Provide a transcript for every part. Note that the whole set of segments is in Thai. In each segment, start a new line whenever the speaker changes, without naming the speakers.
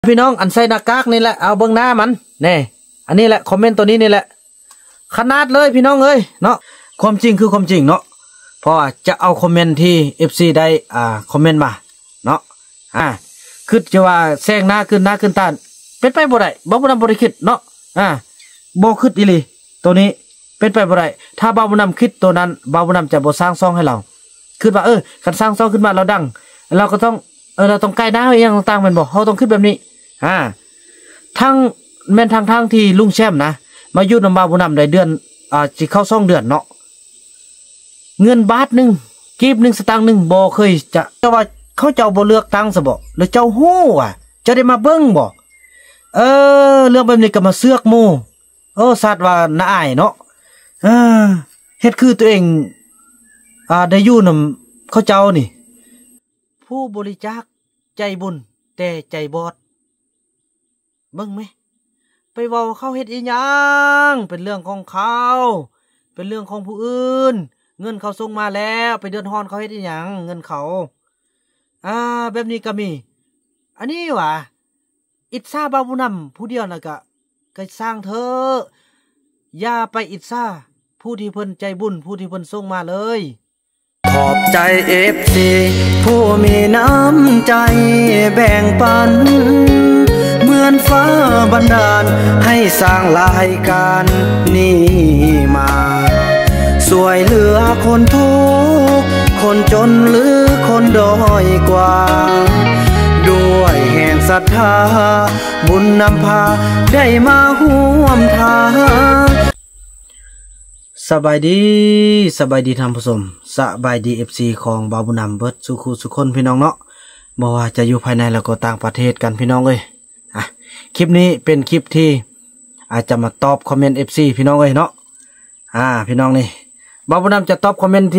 พี่น้องอันใส่หน้ากากนี่แหละเอาเบื้องหน้ามันแน่อันนี้แหละคอมเมนต์ตัวนี้นี่แหละขนาดเลยพี่น้องเอ้ยเนาะความจริงคือความจริงเนาะเพราะจะเอาคอมเมนต์ที่ FC ได้คอมเมนต์มาเนาะคือจะว่าแซงหน้าขึ้นตาเป็นไปบ่ได้บ่บุญนำบ่ได้คิดเนาะบ่คิดอีหลีตัวนี้เป็นไปบ่ได้ถ้าบ่บุญนำคิดตัวนั้นบ่บุญนำจะบ่สร้างซ่องให้เราคิดว่าคันสร้างซ่องขึ้นมาเราดังเราก็ต้องเราต้องใกล้หน้าอย่างต่างๆแม่นบ่เฮาต้องคิดแบบนี้ทั้งแม่นทางที่ลุงแชมป์นะมาอยู่นำบ่บุญนำได้เดือนสิเข้า2เดือนเนาะเงินบาทนึงกีบ1สตางค์นึงบ่เคยจะแต่ว่าเขาเจ้าบ่เลือกตั้งซะบ่แล้วเจ้าฮู้เจ้าได้มาเบิ่งบ่เรื่องแบบนี้ก็มาเสือกหมู่สัตว์ว่าน่าอายเนาะเฮ็ดคือตัวเองได้อยู่นำเขาเจ้านี่ผู้บริจาคใจบุญแต่ใจบอดเบิ่งไหมไปเว้าเขาเฮ็ดอีหยังเป็นเรื่องของเขาเป็นเรื่องของผู้อื่นเงินเขาส่งมาแล้วไปเดือดร้อนเขาเฮ็ดอีหยังเงินเขาแบบนี้ก็มีอันนี้ว่ะอิจฉาบ่าวผู้นำผู้เดียวน่ะก็สร้างเธออย่าไปอิจฉาผู้ที่เพิ่นใจบุญผู้ที่เพิ่นส่งมาเลยขอบใจ FC ผู้มีน้ำใจแบ่งปันเหมือนฟ้าบันดาลให้สร้างรายการนี้มาสวยเหลือคนทุกข์คนจนหรือคนด้อยกว่าด้วยแห่งศรัทธาบุญนำพาได้มาร่วมทางสบายดีท่านผู้ชมสบายดี FC ของบ่าวบุญนำเบิดสุขุสุคนพี่น้องเนาะบ่ว่าจะอยู่ภายในแล้วก็ต่างประเทศกันพี่น้องเอ้ยคลิปนี้เป็นคลิปที่อาจจะมาตอบคอมเมนต์ FC พี่น้องเอ้ยเนาะพี่น้องนี่บ่าวบุญนำจะตอบคอมเมนต์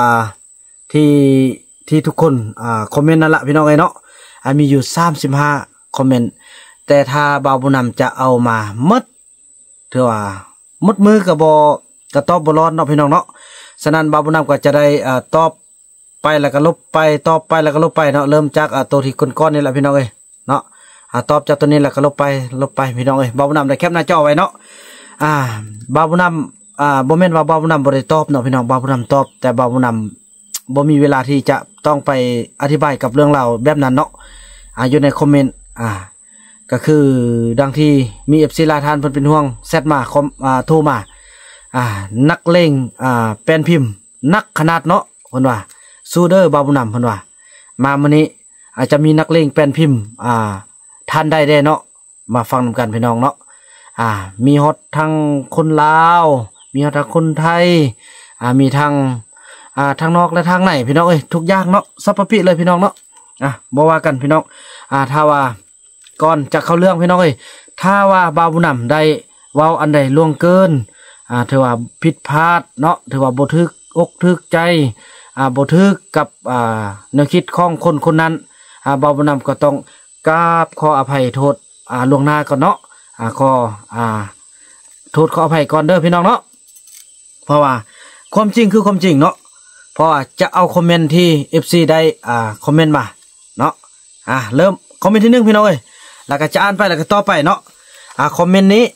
ที่ทุกคนคอมเมนต์นั่นละพี่น้องเอ้ยเนาะมีอยู่35คอมเมนต์แต่ถ้าบ่าวบุญนำจะเอามาหมดถือว่าหมดมือก็ตอบบ่รอดเนาะพี่น้องเนาะฉะนั้นบ่าวบุญนำก็จะได้ตอบไปแล้วก็ลบไปตอบไปแล้วก็ลบไปเนาะเริ่มจากตัวที่ก้อนๆนี่แหละพี่น้องเอ้ยเนาะตอบจากตัวนี้แล้วก็ลบไปพี่น้องเอ้ยบ่าวบุญนำได้แคปหน้าจอไว้เนาะบ่าวบุญนำบ่แม่นว่าบ่าวบุญนำบ่ได้ตอบเนาะพี่น้องบ่าวบุญนำตอบแต่บ่าวบุญนำบ่มีเวลาที่จะต้องไปอธิบายกับเรื่องราวแบบนั้นเนาะอยู่ในคอมเมนต์ก็คือดังที่มี FC หลายท่านเพิ่นเป็นห่วงแชทมาโทรมานักเลงแป้นพิมพ์นักขนาดเนาะเพิ่นว่าซูเดอร์บ่าวบุญนำเพิ่นว่ามามื้อนี้อาจจะมีนักเลงแป้นพิมพ์ท่านได้เนาะมาฟังนำกันพี่น้องเนาะมีฮอดทั้งคนลาวมีฮอดทั้งคนไทยมีทั้งทางนอกและทางในพี่น้องเอ้ยทุกอย่างเนาะสัพพะปิเลยพี่น้องเนาะบ่ว่ากันพี่น้องถ้าว่าก่อนจะเข้าเรื่องพี่น้องเอ้ยถ้าว่าบ่าวบุญนำได้เว้าอันใดล่วงเกินถือว่าผิดพลาดเนาะถือว่าบ่ถึกอกถึกใจบ่ถึกกับแนวคิดของคนนั้นบ่าวบุญนำก็ต้องกราบขออภัยโทษล่วงหน้าก่อนเนาะขอโทษขออภัยก่อนเด้อพี่น้องเนาะเพราะว่าความจริงคือความจริงเนาะเพราะว่าจะเอาคอมเมนต์ที่ FC ได้คอมเมนต์มาเนาะเริ่มคอมเมนต์ที่1พี่น้องเอ้ยแล้วก็จะอ่านไปแล้วก็ต่อไปเนาะคอมเมนต์นี้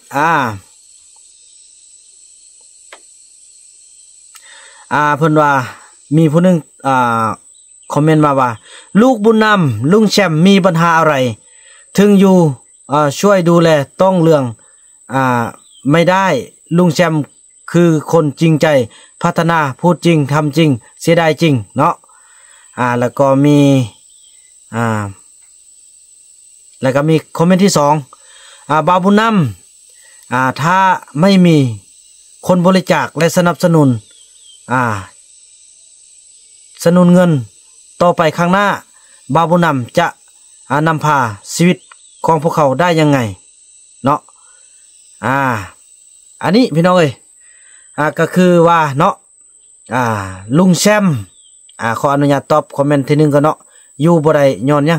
เพิ่นว่ามีผู้นึงคอมเมนต์มาว่าลูกบุญนำลุงแชมป์มีปัญหาอะไรถึงอยู่ช่วยดูแลต้องเรื่องไม่ได้ลุงแชมป์คือคนจริงใจพัฒนาพูดจริงทำจริงเสียดายจริงเนาะแล้วก็มีคอมเมนต์ที่2บ่าวบุญนำถ้าไม่มีคนบริจาคและสนับสนุนเงินต่อไปข้างหน้าบ่าวบุญนำจะนำพาชีวิตของพวกเขาได้ยังไงเนาะอันนี้พี่น้องเอ้ยก็คือว่าเนาะลุงแชมป์ขออนุญาตตอบคอมเมนต์ที่1ก่อนเนาะอยู่บ่ได้ย้อนหยัง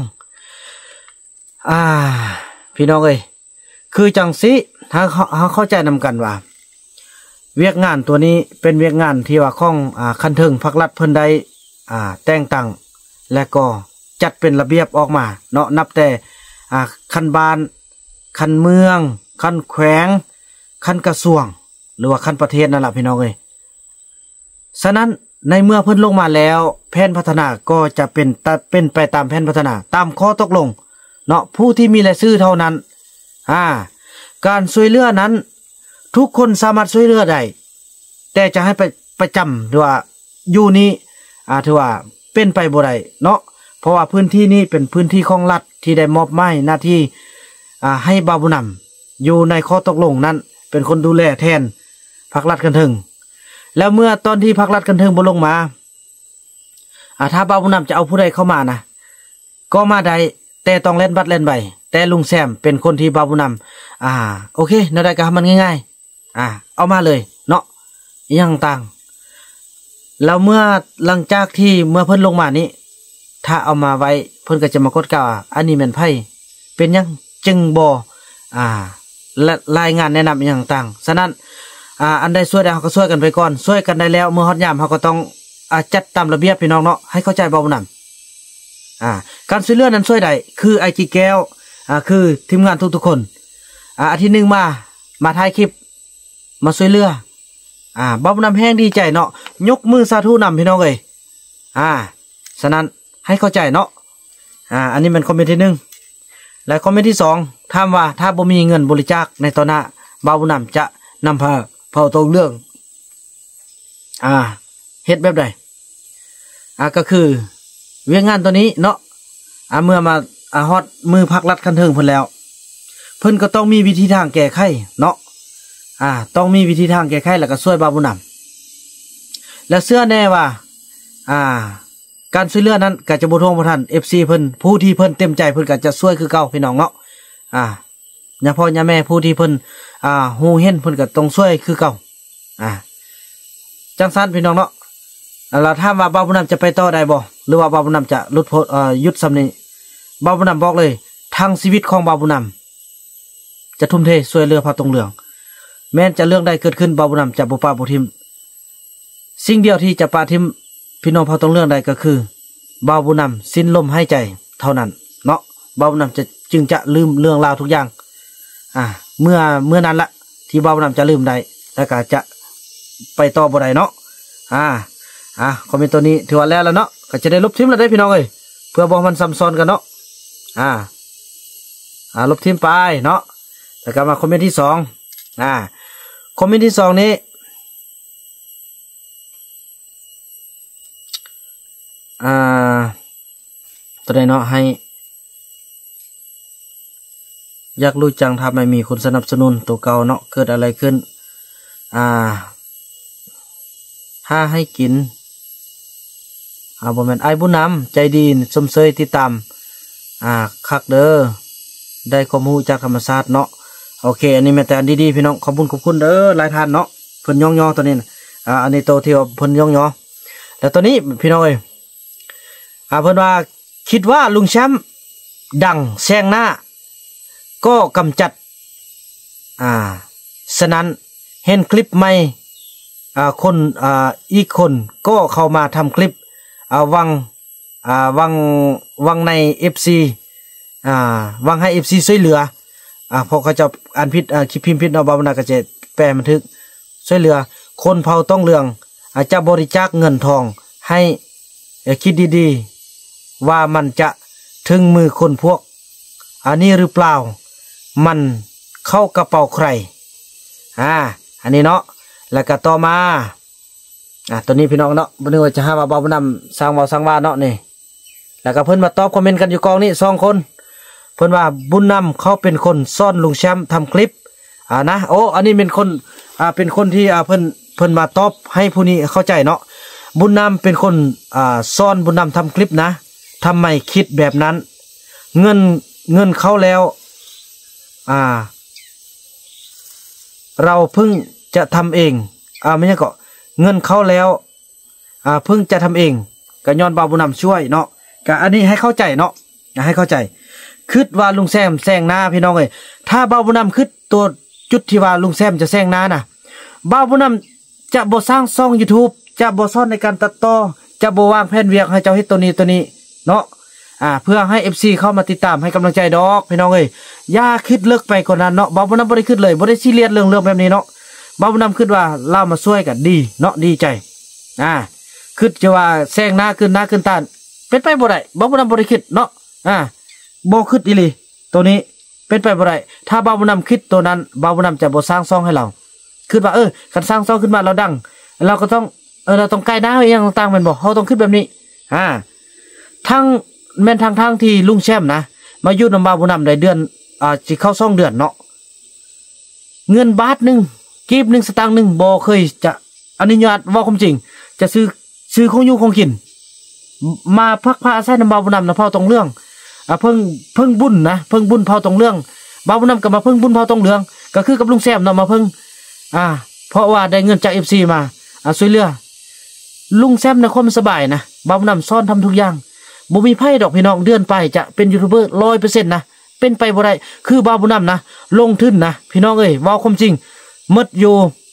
พี่น้องเอ้ยคือจังสิถ้าเข้าใจนำกันว่าเวียกงานตัวนี้เป็นเวียกงานที่ว่าของคันเทิงภาครัฐเพิ่นได้แต่งตั้งและก็จัดเป็นระเบียบออกมาเนาะนับแต่คันบานคันเมืองคันแขวงคันกระทรวงหรือว่าคันประเทศนั่นแหละพี่น้องเอ้ยฉะนั้นในเมื่อเพิ่นลงมาแล้วแผนพัฒนาก็จะเป็นไปตามแผนพัฒนาตามข้อตกลงเนาะผู้ที่มีรายชื่อเท่านั้นการช่วยเหลือนั้นทุกคนสามารถช่วยเหลือได้แต่จะให้ไปประจำหรือว่าอยู่นี้ถือว่าเป็นไปบ่ได้เนาะเพราะว่าพื้นที่นี้เป็นพื้นที่ของรัฐที่ได้มอบหมายหน้าที่ให้บ่าวบุญนำอยู่ในข้อตกลงนั้นเป็นคนดูแลแทนพรรครัฐกันถึงแล้วเมื่อตอนที่พรรครัฐกันถึงบ่ลงมาถ้าบ่าวบุญนำจะเอาผู้ใดเข้ามานะก็มาได้แต่ต้องเล่นบัตรเล่นใบแต่ลุงแซมเป็นคนที่บ่าวบุญนำโอเคนาได้ก็ทำมันง่ายๆเอามาเลยเนาะอย่างต่างแล้วเมื่อหลังจากที่เมื่อเพิ่นลงมานี้ถ้าเอามาไว้เพิ่นก็จะมากดกล่าวอันนี้แม่นไพ่เป็นยังจึงบ่และรายงานแนะนำอย่างต่างฉะนั้นอันใดช่วยได้เขาก็ช่วยกันไปก่อนช่วยกันได้แล้วเมื่อฮอดยามเขาก็ต้องจัดตามระเบียบพี่น้องเนาะให้เข้าใจบ่าวบุญนำการช่วยเหลือนั้นช่วยได้คือไอจีแก้วคือทีมงานทุกๆคนอาทิตย์นึงมาถ่ายคลิปมาช่วยเหลือบ่าวบุญนำแห้งดีใจเนาะยกมือสาธุนำพี่น้องเอ้ยฉะนั้นให้เข้าใจเนาะอันนี้เป็นคอมเมนต์ที่1และคอมเมนต์ที่2ถามว่าถ้าบ่มีเงินบริจาคในตอนหน้าบ่าวบุญนำจะนำเผาตรงเรื่องเฮ็ดแบบใดก็คือเวียงงานตัวนี้เนาะเมื่อมาฮอดมือพรรครัฐคันเทิงเพิ่นแล้วเพิ่นก็ต้องมีวิธีทางแก้ไขเนาะต้องมีวิธีทางแก้ไขแล้วก็ช่วยบ่าวบุญนำและเชื่อแน่ว่าการช่วยเหลือนั้นก็จะบ่ทวงบ่ทัน FC เพิ่นผู้ที่เพิ่นเต็มใจเพิ่นก็จะช่วยคือเก่าพี่น้องเนาะย่าพ่อย่าแม่ผู้ที่เพิ่นฮู้เห็นเพิ่นก็ต้องช่วยคือเก่าจังซั่นพี่น้องเนาะแล้วถามว่าบ่าวบุญนำจะไปต่อได้บ่หรือว่าบ่าวบุญนำจะหยุดซ้ำนี้บ่าวบุญนำบอกเลยทั้งชีวิตของบ่าวบุญนำจะทุ่มเทช่วยเหลือพระตรงเหลืองแม้นจะเรื่องใดเกิดขึ้นบ่าวบุญนำจะบ่ปราบ่ทิ่มสิ่งเดียวที่จะปราทิ่มพี่น้องพระตรงเหลืองได้ก็คือบ่าวบุญนำสิ้นลมหายใจเท่านั้นเนาะบ่าวบุญนำจึงจะลืมเรื่องราวทุกอย่างเมื่อนั้นละที่บ่าวบุญนำจะลืมได้แล้วก็จะไปต่อบ่ได้เนาะคอมเมนต์ตัวนี้ถือว่าแล้วเนาะก็จะได้ลบทิ้งแล้วได้พี่น้องเอ้ยเพื่อบ่มันซ้ำซ้อนกันเนาะลบทิ้งไปเนาะแล้วก็มาคอมเมนต์ที่2คอมเมนต์ที่2นี้ตัวใดเนาะให้อยากรู้จังทำไมมีคนสนับสนุนตัวเก่าเนาะเกิดอะไรขึ้นถ้าให้กินบ่แม่นไอ้บุญนำใจดีสมเสยติดตามคักเด้อได้ความรู้จากธรรมชาติเนาะโอเคอันนี้แม่แต่อันดีๆพี่น้องขอบคุณเด้อหลายท่านเนาะเพิ่นย่อตัวนี้อันนี้โตที่ว่าเพิ่นย่อแล้วตัวนี้พี่น้องเอ้ยเพิ่นว่าคิดว่าลุงแชมป์ดังแซงหน้าก็กำจัดฉะนั้นเห็นคลิปใหม่คนอีกคนก็เข้ามาทำคลิปวังใน FC วังให้ FC ช่วยเหลือพอเขาจะอ่านผิดคิดพิมพ์ผิดเนาะบ่าวบุญนำก็จะแปลบันทึกช่วยเหลือคนเผาต้องเรืองจะบริจาคเงินทองให้คิดดีๆว่ามันจะถึงมือคนพวกอันนี้หรือเปล่ามันเข้ากระเป๋าใครอันนี้เนาะแล้วก็ต่อมาตัวนี้พี่น้องเนาะบ่นึกว่าจะหาว่าบ่าวบุญนำสร้างว่าเนาะนี่แล้วก็เพิ่นมาตอบคอมเมนต์กันอยู่กองนี้2คนเพิ่นว่าบุญนำเขาเป็นคนซ่อนลุงแชมป์ทำคลิปนะโอ้อันนี้เป็นคนเป็นคนที่เพิ่นมาตอบให้ผู้นี้เข้าใจเนาะบุญนำเป็นคนซ่อนบุญนำทำคลิปนะทำไมคิดแบบนั้นเงินเขาแล้วเราเพิ่งจะทำเองไม่ใช่ก็เงินเขาแล้วเพิ่งจะทำเองก็ย้อนบ่าวบุญนำช่วยเนาะก็อันนี้ให้เข้าใจเนาะให้เข้าใจคิดว่าลุงแซมแซงหน้าพี่น้องเอ้ยถ้าบ่าวบุญนำคิดตัวจุดที่ว่าลุงแซมจะแซงหน้าน่ะบ่าวบุญนำจะบ่สร้างช่อง YouTube จะบ่สอนในการตัดต่อจะบ่วางแผนเวียกให้เจ้าเฮ็ดตัวนี้เนาะเพื่อให้ FC เข้ามาติดตามให้กำลังใจดอกพี่น้องเอ้ยอย่าคิดเลิกไปกว่านั้นเนาะบ่าวบุญนำบ่ได้คิดเลยบ่ได้ซีเรียสเรื่องแบบนี้เนาะบ่าวบุญนำคิดว่าเรามาช่วยกันดีเนาะดีใจคิดจะว่าแซงหน้าขึ้นตาเป็นไปบ่ได้บ่าวบุญนำบ่ได้คิดเนาะบ่คิดอีหลีตัวนี้เป็นไปบ่ได้ถ้าบ่าวบุญนำคิดตัวนั้นบ่าวบุญนำจะบ่สร้างซ่องให้เราคิดว่าคันสร้างซ่องขึ้นมาเราดังเราก็ต้องเราต้องใกล้หน้าอย่างต่างๆแม่นบ่เฮาต้องคิดแบบนี้ทั้งแม่นทางที่ลุงแชมป์นะมาอยู่นำบ่าวบุญนำได้เดือนสิเข้า2 เดือนเนาะเงินบาทนึงกีบนึงสตางค์นึงบ่เคยจะอนุญาตว่าความจริงจะซื้อของอยู่ของกินมาพักผ้าอาศัยนำบ่าวบุญนำนะเผาตรงเรื่องเพิ่งบุญนะเพิ่งบุญเผาตรงเรื่องบ่าวบุญนำก็มาเพิ่งบุญเผาตรงเรื่องก็คือกับลุงแซมเนาะมาเพิ่งเพราะว่าได้เงินจาก FC มาช่วยเหลือลุงแซมในความสบายนะบ่าวบุญนำซ่อนทำทุกอย่างบ่มีไพ่ดอกพี่น้องเดือนไปจะเป็นยูทูบเบอร์ 100% นะเป็นไปบ่ได้คือบ่าวบุญนำนะลงทุนนะพี่น้องเอ้ยว่าความจริงหมดอยู่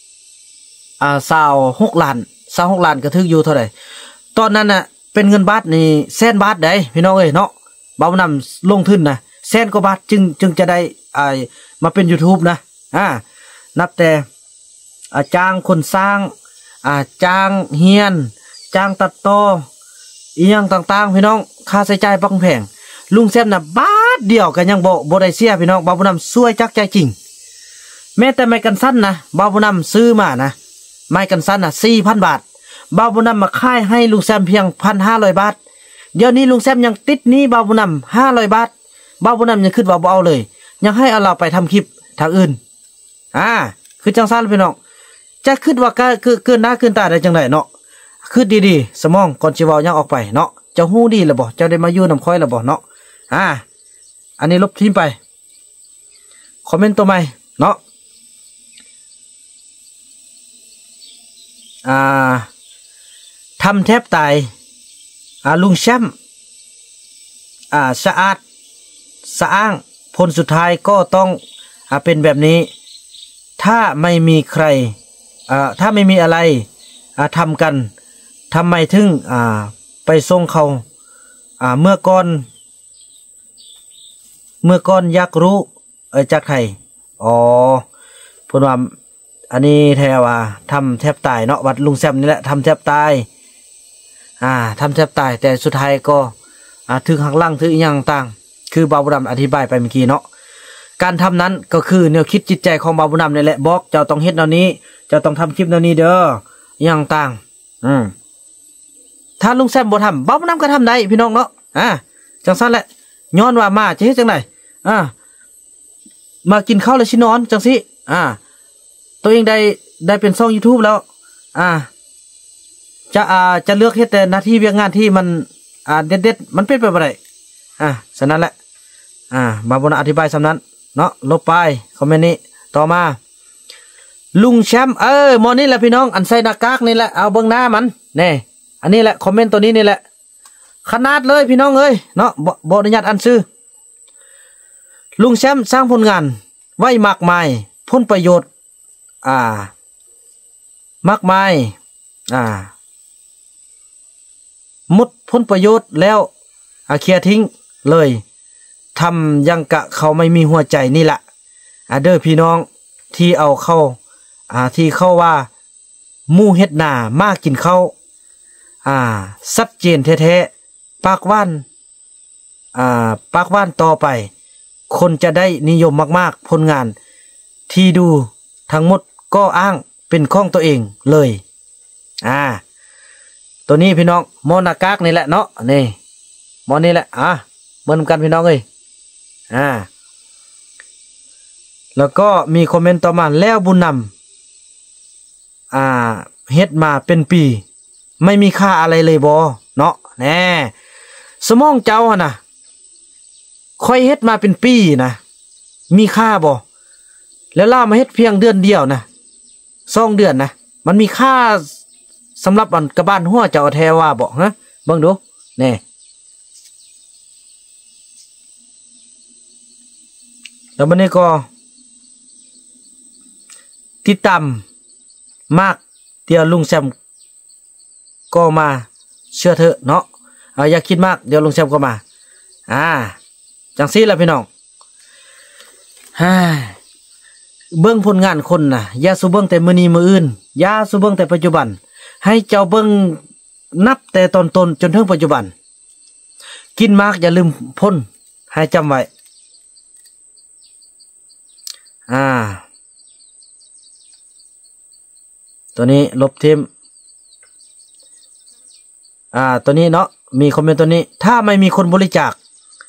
26 ล้านก็ถึกอยู่เท่าไหร่ตอนนั้นน่ะเป็นเงินบาทนี่100,000 บาทได้พี่น้องเอ้ยเนาะบ่าวบุญนำลงทุนนะ100,000 กว่าบาทจึงจะได้มาเป็น YouTube นะนับแต่จ้างคนสร้างจ้างเฮียนจ้างตัดต่ออีหยังต่างๆพี่น้องค่าใช้จ่ายบักแพงลุงแซมน่ะบาทเดียวก็ยังบ่ได้เสียพี่น้องบ่าวบุญนำช่วยจักใจจริงแม้แต่ไม้กันสั้นนะบ่าวบุญนำซื้อมานะไม้กันสั้นน่ะ 4,000 บาทบ่าวบุญนำมาขายให้ลุงแซมเพียง 1,500 บาทเดี๋ยวนี้ลุงแซมยังติดหนี้บ่าวบุญนำ500 บาทบ่าวบุญนำยังคิดว่าบ่เอาเลยยังให้เอาเราไปทำคลิปทางอื่นคือจังซั่นพี่น้องจะคิดว่าคือเกินหน้าเกินตาได้จังได๋เนาะคิดดีๆสมองก่อนสิเว้ายังออกไปเนาะเจ้าฮู้ดีแล้วบ่เจ้าได้มาอยู่นำค่อยแล้วบ่เนาะอันนี้ลบทิ้งไปคอมเมนต์ตัวใหม่เนาะทำแทบตายลุงแชมป์สะอาดสะอ้างผลสุดท้ายก็ต้องเป็นแบบนี้ถ้าไม่มีใครถ้าไม่มีอะไรทำกันทำไมถึงไปส่งเขาเมื่อก่อนอยากรู้จากใครเพิ่นว่าอันนี้แท้ว่าทำแทบตายเนาะวัดลุงแซมนี่แหละทำแทบตายทำแทบตายแต่สุดท้ายก็ถึงหักหลังถึงอีหยังต่างคือบ่าวบุญนำอธิบายไปเมื่อกี้เนาะการทำนั้นก็คือแนวคิดจิตใจของบ่าวบุญนำนี่แหละบอกเจ้าต้องเฮ็ดแนวนี้เจ้าต้องทำคลิปแนวนี้เด้ออีหยังต่างถ้าลุงแซมบ่ทำบ่าวบุญนำก็ทำได้พี่น้องเนาะจังซั่นแหละย้อนว่ามาจะเฮ็ดจังไดมากินข้าวแล้วสินอนจังซี่ตัวเองได้เป็นช่อง YouTube แล้วจะเลือกเฮ็ดแต่หน้าที่เวียกงานที่มันเด็ดๆมันเป็นไปบ่ได้ฉะนั้นแหละบ่าวบุญนำอธิบายซำนั้นเนาะลบไปคอมเมนต์นี้ต่อมาลุงแชมป์หมอนี่แหละพี่น้องอันใส่หน้ากากนี่แหละเอาเบิ่งหน้ามันนี่อันนี้แหละคอมเมนต์ตัวนี้นี่แหละขนาดเลยพี่น้องเอ้ยเนาะบ่อนุญาตอ่านชื่อลุงแชมป์สร้างผลงานไว้มากมายผลประโยชน์มากมายหมดผลประโยชน์แล้วเคลียร์ทิ้งเลยทำยังกะเขาไม่มีหัวใจนี่แหละเด้อพี่น้องที่เอาเข้าที่เข้าว่ามู่เฮ็ดหน้ามากินข้าวชัดเจนแท้ๆปากว่านต่อไปคนจะได้นิยมมากๆผลงานที่ดูทั้งหมดก็อ้างเป็นของตัวเองเลยตัวนี้พี่น้องมอหน้ากากนี่แหละเนาะนี่มอนี่แหละเหมือนกันพี่น้องเอ้ยแล้วก็มีคอมเมนต์ต่อมาแล้วบุญนำเฮ็ดมาเป็นปีไม่มีค่าอะไรเลยบ่เนาะแน่สมองเจ้านะค่อยเฮ็ดมาเป็นปีนะมีค่าบ่แล้วล่ามาเฮ็ดเพียงเดือนเดียวนะ2 เดือนนะมันมีค่าสำหรับอันกระบ้านหัวเจ้าแท้ว่าบ่ฮะเบิ่งดูแน่แล้วมันนี่ก็ติดตามมากเดี๋ยวลุงแซมก็มาเชื่อเถอะเนาะอย่าคิดมากเดี๋ยวลุงแซมก็มาจังซี่ล่ะพี่น้องเบิ่งผลงานคนน่ะอย่าสูเบิ่งแต่มื้อนี้มื้ออื่นอย่าสูเบิ่งแต่ปัจจุบันให้เจ้าเบิ่งนับแต่ตอนต้นจนถึงปัจจุบันกินมากอย่าลืมพ่นให้จำไว้ตัวนี้ลบทิมตัวนี้เนาะมีคอมเมนต์ตัวนี้ถ้าไม่มีคนบริจาค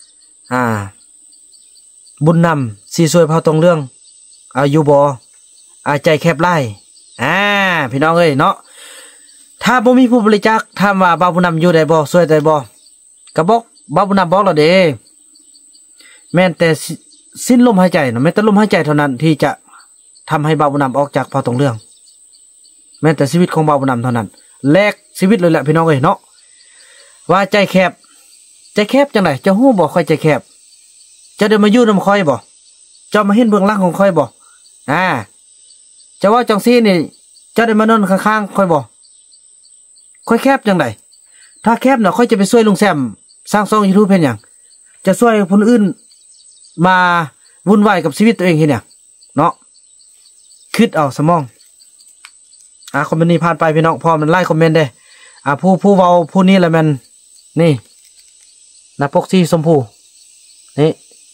บุญนำสีสวยเผาตรงเรื่องอยู่บ่ใจแคบไล่พี่น้องเอ้ยเนาะถ้าบ่มีผู้บริจาคถามว่าบ่าวบุญนำอยู่ได้บ่สวยได้บ่ก็บอกบ่าวบุญนำบอกแล้วเด้แม้แต่สิ้นลมหายใจเนาะแม้แต่ลมหายใจเท่านั้นที่จะทำให้บ่าวบุญนำออกจากเผาตรงเรื่องแม้แต่ชีวิตของบ่าวบุญนำเท่านั้นแลกชีวิตเลยแหละพี่น้องเอ้ยเนาะว่าใจแคบจังไดจะฮู้บ่ค่อยใจแคบจะได้มาอยู่นำค่อยบ่จะมาเห็นเบื้องหลังของค่อยบ่จะว่าจังซี่นี่จะได้มานอนข้างๆค่อยบ่ค่อยแคบจังไดถ้าแคบน่ะค่อยจะไปช่วยลุงแซมสร้างช่อง YouTube เพิ่นหยังจะช่วยคนอื่นมาวุ่นวายกับชีวิตตัวเองเฮ็ดหยังเนาะคิดเอาสมองคอมเมนต์นี้ผ่านไปพี่น้องพอมันไล่คอมเมนต์เด้ผู้เว้าผู้นี้แหละมันนี่นักปกสีชมพูนี่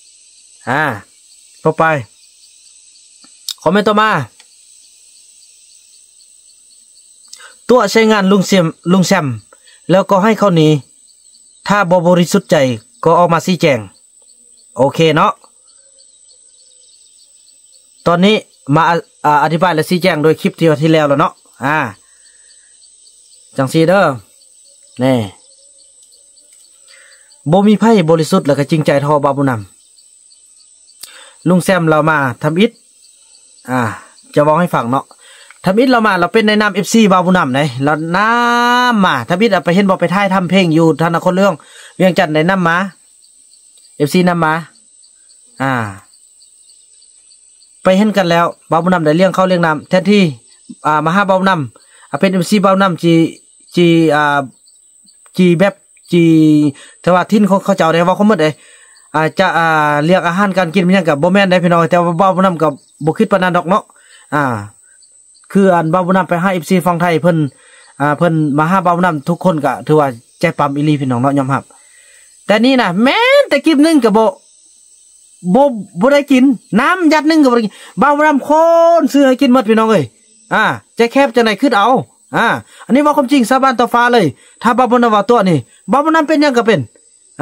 ต่อไปคอมเมนต์ต่อมาตัวใช้งานลุงแซมแล้วก็ให้เขาหนีถ้าบริสุทธิ์ใจก็ออกมาชี้แจงโอเคเนาะตอนนี้มาอธิบายและชี้แจงโดยคลิปที่แล้วเนาะจังซีเด้อนี่บ่มีไพ่บริสุทธิ์แล้วก็จริงใจทอบาบุนำลุงแซมเรามาทำอิฐจะบอกให้ฟังเนาะทำอิฐเรามาเราเป็นในนาม FC บาบุนำไหนเราน้ำมาทำอิฐไปเห็นบอกไปท้ายทำเพลงอยู่ธนาคารเรื่องเวียงจันทน์ในน้ำมา FC น้ำมาไปเห็นกันแล้วบาบุนำได้เลี้ยงเขาเลี้ยงน้ำแทนที่มาหาบาบุนำเป็น MC บาบุนำจีแบบจีแต่ว่าทิ้นเขาเจ้าได้ว่าเขาหมดเลยจะเรียกอาหารการกินมันยังกับบ่แม่นได้พี่น้องแต่ว่าบ่าวบุญนำกับบ่คิดปานนั้นดอกเนาะคือบ่าวบุญนำไปหา FC ฝั่งไทยเพิ่นมาหาบ่าวบุญนำทุกคนก็ถือว่าใจปั๊มอีหลีพี่น้องเนาะยอมรับแต่นี่น่ะแม้แต่กิบนึงก็บ่ได้กินน้ำยัดนึงก็บ่ได้กินบ่าวบุญนำคนซื้อให้กินหมดพี่น้องเอ้ยใจแคบจังได๋คิดเอาอันนี้ว่าความจริงสาบานต่อฟ้าเลยถ้าบ่าวบุญนำว่าตัวนี่บ่าวบุญนำเป็นหยังก็เป็น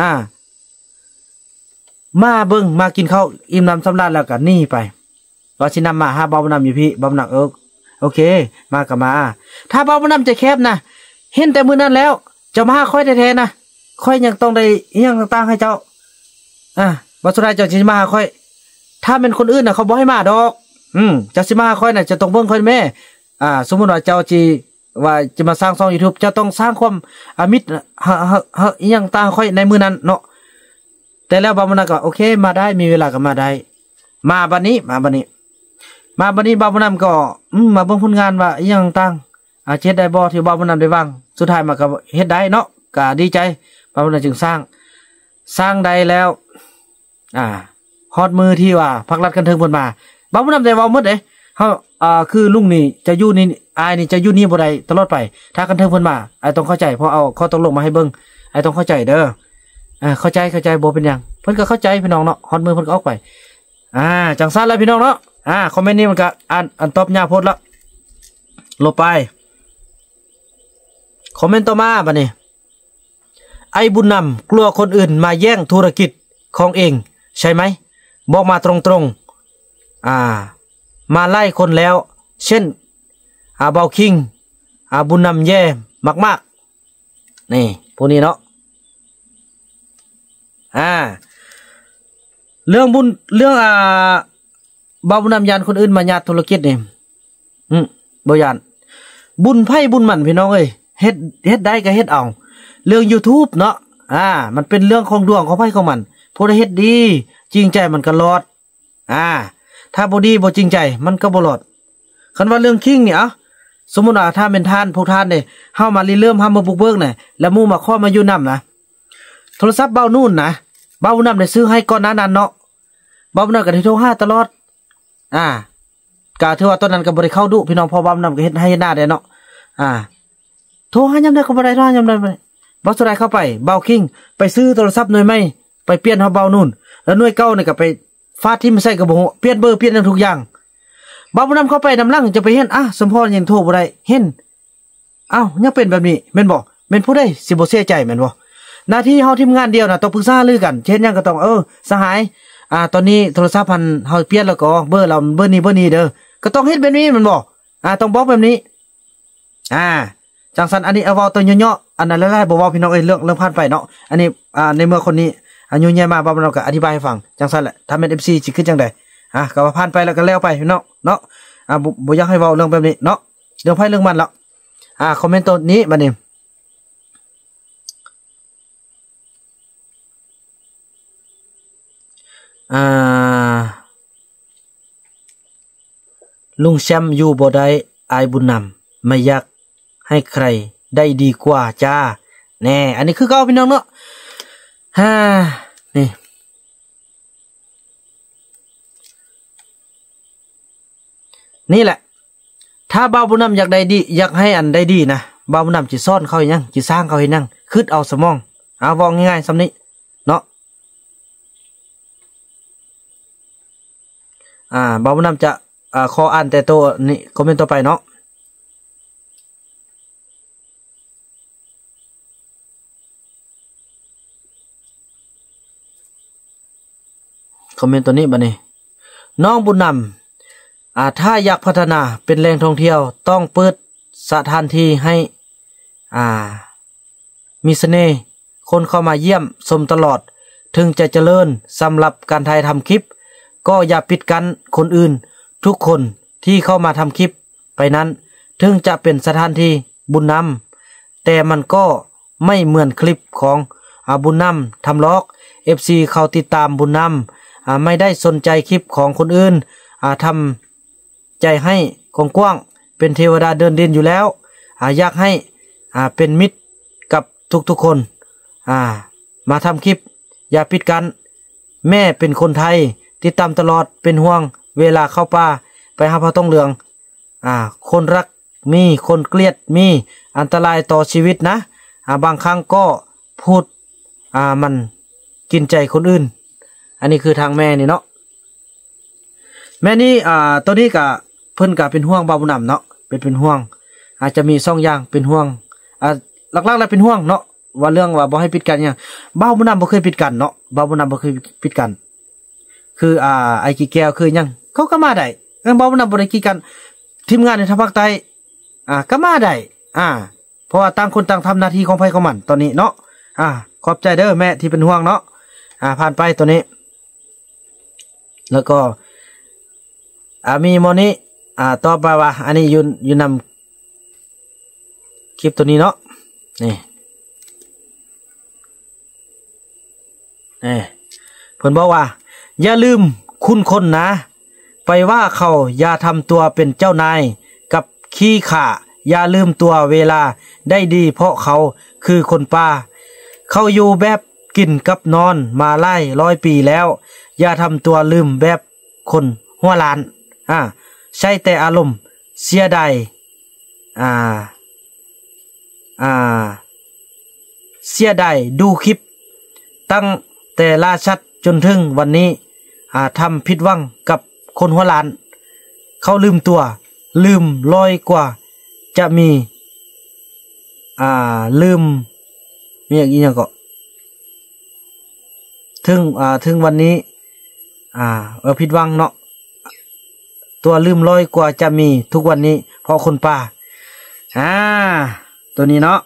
มาเบิ่งมากินข้าวอิ่มน้ำสำราญแล้วก็นี่ไปว่าสินำมาหาบ่าวบุญนำอยู่พี่บ่าวบุญนำโอเคมาก็มาถ้าบ่าวบุญนำจะแคบนะเห็นแต่มื้อนั้นแล้วจะมาหาค่อยแท้ๆนะค่อยยังต้องได้อีหยังต่างๆให้เจ้าบ่สุดท้ายเจ้าสิมาหาค่อยถ้าเป็นคนอื่นน่ะเขาบ่ให้มาดอกเจ้าสิมาหาค่อยน่ะจะต้องเบิ่งค่อยแม่สมมุติว่าเจ้าว่าจะมาสร้างช่อง YouTube จะต้องสร้างความมิตรอีหยังต่างค่อยในมื้อนั้นเนาะแต่แล้วบาบุญนำก็โอเคมาได้มีเวลาก็มาได้มาบัดนี้บาบุญนำก็มาเบิ่งผลงานว่าอีหยังต่างเฮ็ดได้บ่ที่บาบุญนำได้วางสุดท้ายมาก็เฮ็ดได้เนาะก็ดีใจบาบุญนำจึงสร้างได้แล้วฮอดมือที่ว่าภาครัฐกันเทิงเพิ่นมาบาบุญนำได้เว้าหมดเด้เฮาคือลุงนี่จะอยู่นี่อายนี่จะอยู่นี่บ่ได้ตลอดไปถ้ากันเทิงเพิ่นมาต้องเข้าใจเพราะเอาข้อตกลงมาให้เบิ่งต้องเข้าใจเด้อเข้าใจบ่เป็นหยังเพิ่นก็เข้าใจพี่น้องเนาะฮอดมือเพิ่นก็ออกไปจังซั่นแล้วพี่น้องเนาะคอมเมนต์นี้มันก็อ่านตอบยาโพดแล้วลบไปคอมเมนต์ต่อมาบัดนี้ไอ้บุญนำกลัวคนอื่นมาแย่งธุรกิจของเองใช่ไหมบอกมาตรงๆมาไล่คนแล้วเช่นเบาคิงบุญนำแย่มากๆนี่พวกนี้เนาะเรื่องบ่าวบุญนำยานคนอื่นมาญาติธุรกิจนี่บ่ยานบุญไพ่บุญมันพี่น้องเอ้ยเฮ็ดได้ก็เฮ็ดเอาเรื่อง YouTube เนาะมันเป็นเรื่องของดวงของไพ่ของมันผู้ใดเฮ็ดดีจริงใจมันก็รอดถ้าบ่ดีบ่จริงใจมันก็บ่รอดคันว่าเรื่องคิงนี่สมมุติว่าถ้าเป็นท่านพวกท่านนี่เฮามาเริ่มเฮามาบุกเบิกน่ะแล้วหมู่มาขอมาอยู่นำนะโทรศัพท์เบานู่นนะบ่าวบุญนำได้ซื้อให้ก่อนหน้านั้นเนาะบ่าวบุญนำก็ได้โทรหาตลอดก็ถือว่าตอนนั้นก็บ่ได้เข้าดุพี่น้องพอบ่าวบุญนำก็เฮ็ดให้หน้าได้เนาะโทรหายามใดก็บ่ได้โทรหายามใดบ่สุดท้ายเข้าไปบ่าวคิงไปซื้อโทรศัพท์หน่วยใหม่ไปเปลี่ยนเฮาบ่าวนู่นแล้วหน่วยเก่านี่ก็ไปฟาดที่มันใส่ก็บ่ฮู้เปลี่ยนเบอร์เปลี่ยนทุกอย่างบ่าวบุญนำเข้าไปนำหลังจะไปเห็นสมพรยังโทรบ่ได้เห็นยังเป็นแบบนี้แม่นบ่แม่นผู้ใดสิบ่เสียใจแม่นบ่หน้าที่เฮาทีมงานเดียวน่ะต้องปรึกษาลือกันเช่นหยังก็ต้องสหายตอนนี้โทรศัพท์เฮาเปลี่ยนแล้วก็เบอร์เราเบอร์นี้เด้อก็ต้องเฮ็ดแบบนี้แม่นบ่ต้องบอกแบบนี้จังซั่นอันนี้เอาเว้าตัวย่อๆอันนั้นหลายๆบ่เว้าพี่น้องเรื่องผ่านไปเนาะอันนี้ในเมื่อคนนี้อายุใหญ่มาบ่เราก็อธิบายให้ฟังจังซั่นแหละถ้าแม่น FC สิคิดจังได๋ก็ว่าผ่านไปแล้วก็แล้วไปพี่น้องเนาะบ่อยากให้เว้าเรื่องแบบนี้เนาะเรื่องไผเรื่องมันแล้วคอมเมนต์ตัวนี้บัดนี้ลุงแชมป์อยู่บ่ได้อายบุญนำไม่อยากให้ใครได้ดีกว่าจ้าแน่อันนี้คือเก่าพี่น้องเนาะนี่แหละถ้าบ่าวบุญนำอยากได้ดีอยากให้อันได้ดีนะบ่าวบุญนำสิซ่อนเขาให้ยังสิสร้างเขาให้ยังคิดเอาสมองบอกง่ายๆซำนี้เนาะบ่าวบุญนำจะขออ่านแต่ตัวนี้คอมเมนต์ต่อไปเนาะคอมเมนต์ตัวนี้บัดนี้น้องบุญนำถ้าอยากพัฒนาเป็นแหล่งท่องเที่ยวต้องเปิดสถานที่ให้มีเสน่ห์คนเข้ามาเยี่ยมชมตลอดถึงจะเจริญสำหรับการถ่ายทำคลิปก็อย่าปิดกั้นคนอื่นทุกคนที่เข้ามาทำคลิปไปนั้นถึงจะเป็นสถานที่บุญนำแต่มันก็ไม่เหมือนคลิปของบุญนำทำล็อก FC เขาติดตามบุญนำไม่ได้สนใจคลิปของคนอื่นทำใจให้กว้างๆเป็นเทวดาเดินดินอยู่แล้วอยากให้เป็นมิตรกับทุกๆคนมาทำคลิปอย่าปิดกันแม่เป็นคนไทยติดตามตลอดเป็นห่วงเวลาเข้าป่าไปหาพระต้องเหลืองคนรักมีคนเกลียดมีอันตรายต่อชีวิตนะบางครั้งก็พูดมันกินใจคนอื่นอันนี้คือทางแม่นี่เนาะแม่นี่ตัวนี้ก็เพิ่นก็เป็นห่วงบ่าวบุญนำเนาะเป็นห่วงอาจจะมี2อย่างเป็นห่วงหลักๆแล้วเป็นห่วงเนาะว่าเรื่องว่าบ่ให้ปิดกันหยังบ่าวบุญนำบ่เคยปิดกันเนาะบ่าวบุญนำบ่เคยปิดกันคือไอ้กี่แก้วคือหยังเขาก็มาได้บ่าวบุญนำบ่ได้กีดกันทีมงานในทางภาคใต้ก็มาได้เพราะว่าต่างคนต่างทำหน้าที่ของไผของมันตอนนี้เนาะขอบใจเด้อแม่ที่เป็นห่วงเนาะผ่านไปตัวนี้แล้วก็มีโมนี้ต่อไปว่าอันนี้อยู่นำคลิปตัวนี้เนาะนี่เพิ่นบอกว่าอย่าลืมคุณคนนะไปว่าเขาอย่าทำตัวเป็นเจ้านายกับขี้ข่าอย่าลืมตัวเวลาได้ดีเพราะเขาคือคนป่าเขาอยู่แบบกินกับนอนมาหลายร้อยปีแล้วอย่าทำตัวลืมแบบคนหัวล้านใช้แต่อารมณ์เสียดายเสียดายดูคลิปตั้งแต่ล่าชัดจนถึงวันนี้ทำผิดหวังกับคนหัวล้านเขาลืมตัวลืมลอยกว่าจะมีลืมมีอย่างนี้ก็ถึงวันนี้ผิดหวังเนาะตัวลืมลอยกว่าจะมีทุกวันนี้เพราะคนป่าตัวนี้เนาะ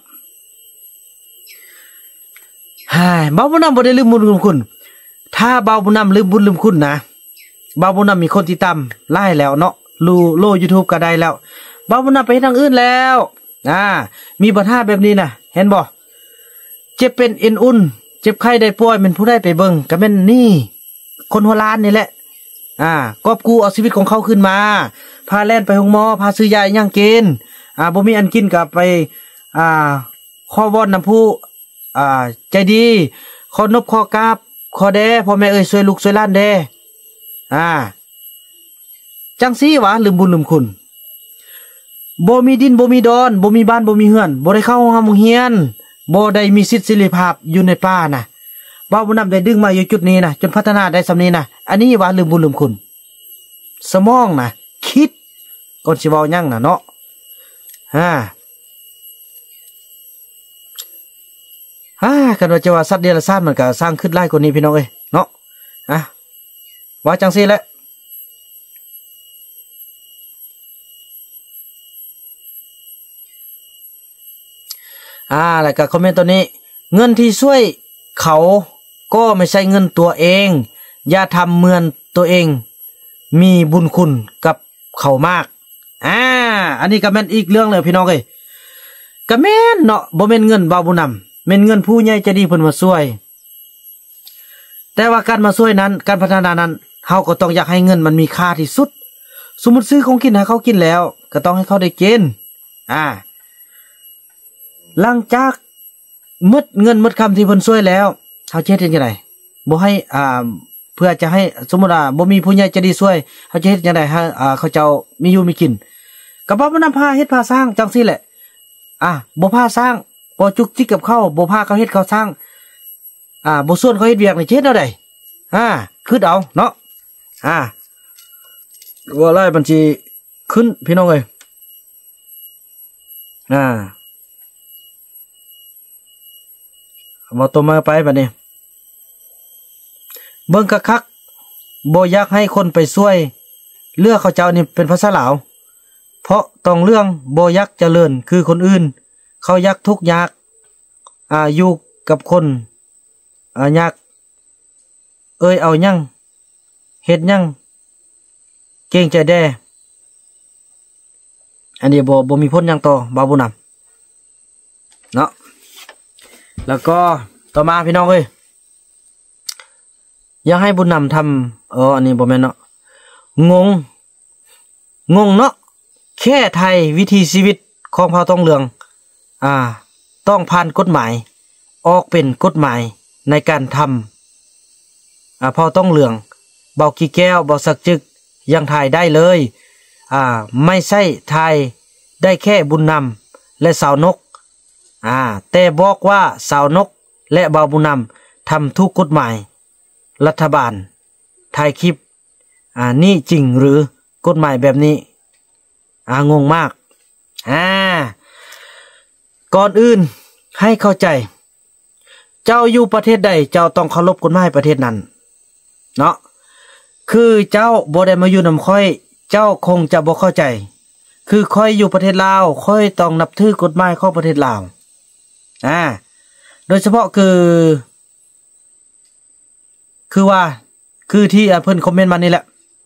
บ่าวบุญนำบ่ได้ลืมบุญลืมคุณถ้าบ่าวบุญนำลืมบุญลืมคุณนะบ่าวบุญนำมีคนติดตามไล่แล้วเนาะโล YouTube ก็ได้แล้วบ่าวบุญนำไปทางอื่นแล้วมีปัญหาแบบนี้นะเห็นบ่เจ็บเป็นเอ็นอุ่นเจ็บไข้ได้ป่วยเป็นผู้ได้ไปเบิ่งก็แม่นนี่คนหัวล้านนี่แหละกอบกู้เอาชีวิตของเขาขึ้นมาพาแล่นไปโรงหมอพาซื้อยาอย่างกินบ่มีอันกินก็ไปขอวอนนำผู้ใจดีขอนบขอกราบขอแด่พ่อแม่เอ้ยช่วยลูกช่วยหลานแด่จังซี่วะลืมบุญลืมคุณบ่มีดินบ่มีดอนบ่มีบ้านบ่มีเฮือนบ่ได้เข้าโรงเรียนบ่ได้มีสิทธิเสรีภาพอยู่ในป่าน่ะบ่าวบุญนำได้ดึงมาอยู่จุดนี้น่ะจนพัฒนาได้สำนี้น่ะอันนี้ว่าลืมบุญลืมคุณสมองน่ะคิดก่อนสิเว้าหยังน่ะเนาะกันว่าจะว่าสัตว์เดรัจฉานมันก็สร้างขึ้นหลายกว่านี้พี่น้องเอ้ยเนาะว่าจังซี่แหละแล้วก็คอมเมนต์ตัวนี้เงินที่ช่วยเขาก็ไม่ใช่เงินตัวเองอย่าทำเหมือนตัวเองมีบุญคุณกับเขามากอันนี้ก็แม่นอีกเรื่องเลยพี่น้องเอ้ยก็แม่นเนาะบ่แม่นเงินบ่าวบุญนำแม่นเงินผู้ใหญ่ใจดีเพิ่นมาช่วยแต่ว่าการมาช่วยนั้นการพัฒนานั้นเฮาก็ต้องอยากให้เงินมันมีค่าที่สุดสมมุติซื้อของกินให้เขากินแล้วก็ต้องให้เขาได้กินหลังจากหมดเงินหมดคำที่เพิ่นช่วยแล้วเฮาจะเฮ็ดจังได๋บ่ให้เพื่อจะให้สมมุติบ่มีผู้ใหญ่ใจดีช่วยเฮาจะเฮ็ดจังได๋ให้เขาเจ้ามีอยู่มีกินก็บ่นำพาเฮ็ดพาสร้างจังซี่แหละบ่พาสร้างบ่จุกจิกกับเขาบ่พาเขาเฮ็ดเขาสร้างบ่ส่วนเขาเฮ็ดเวียกนี่เฮ็ดเอาได้คิดเอาเนาะว่าไล่บัญชีขึ้นพี่น้องเอ้ยบ่ตัวมาไปบัดนี้เบิ่งคักๆบ่อยากให้คนไปช่วยเลือกเขาเจ้านี่เป็นภาษาลาวเพราะต้องเรื่องบ่อยากเจริญคือคนอื่นเขาอยากทุกข์ยากอยู่กับคนยากเอายังเฮ็ดยังเก่งใจแด่อันนี้บ่มีพ้นยังต่อบ่าวบุญนำเนาะแล้วก็ต่อมาพี่น้องเอ้ยอยากให้บุญนำทำอันนี้บ่แม่นเนาะงงเนาะแค่ไทยวิธีชีวิตของเผ่าทองเหลืองต้องผ่านกฎหมายออกเป็นกฎหมายในการทำเผ่าทองเหลืองเบากี่แก้วเบาสักจึกยังถ่ายได้เลยไม่ใช่ถ่ายได้แค่บุญนำและสาวนกแต่บอกว่าสาวนกและเบาบุญนำทำทุกกฎหมายรัฐบาลถ่ายคลิปนี่จริงหรือกฎหมายแบบนี้งงมากก่อนอื่นให้เข้าใจเจ้าอยู่ประเทศใดเจ้าต้องเคารพกฎหมายประเทศนั้นเนาะคือเจ้าบ่ได้มาอยู่นำค่อยเจ้าคงจะบ่เข้าใจคือค่อยอยู่ประเทศลาวค่อยต้องนับถือกฎหมายของประเทศลาวโดยเฉพาะคือว่าคือที่เพิ่นคอมเมนต์มานี่แหละ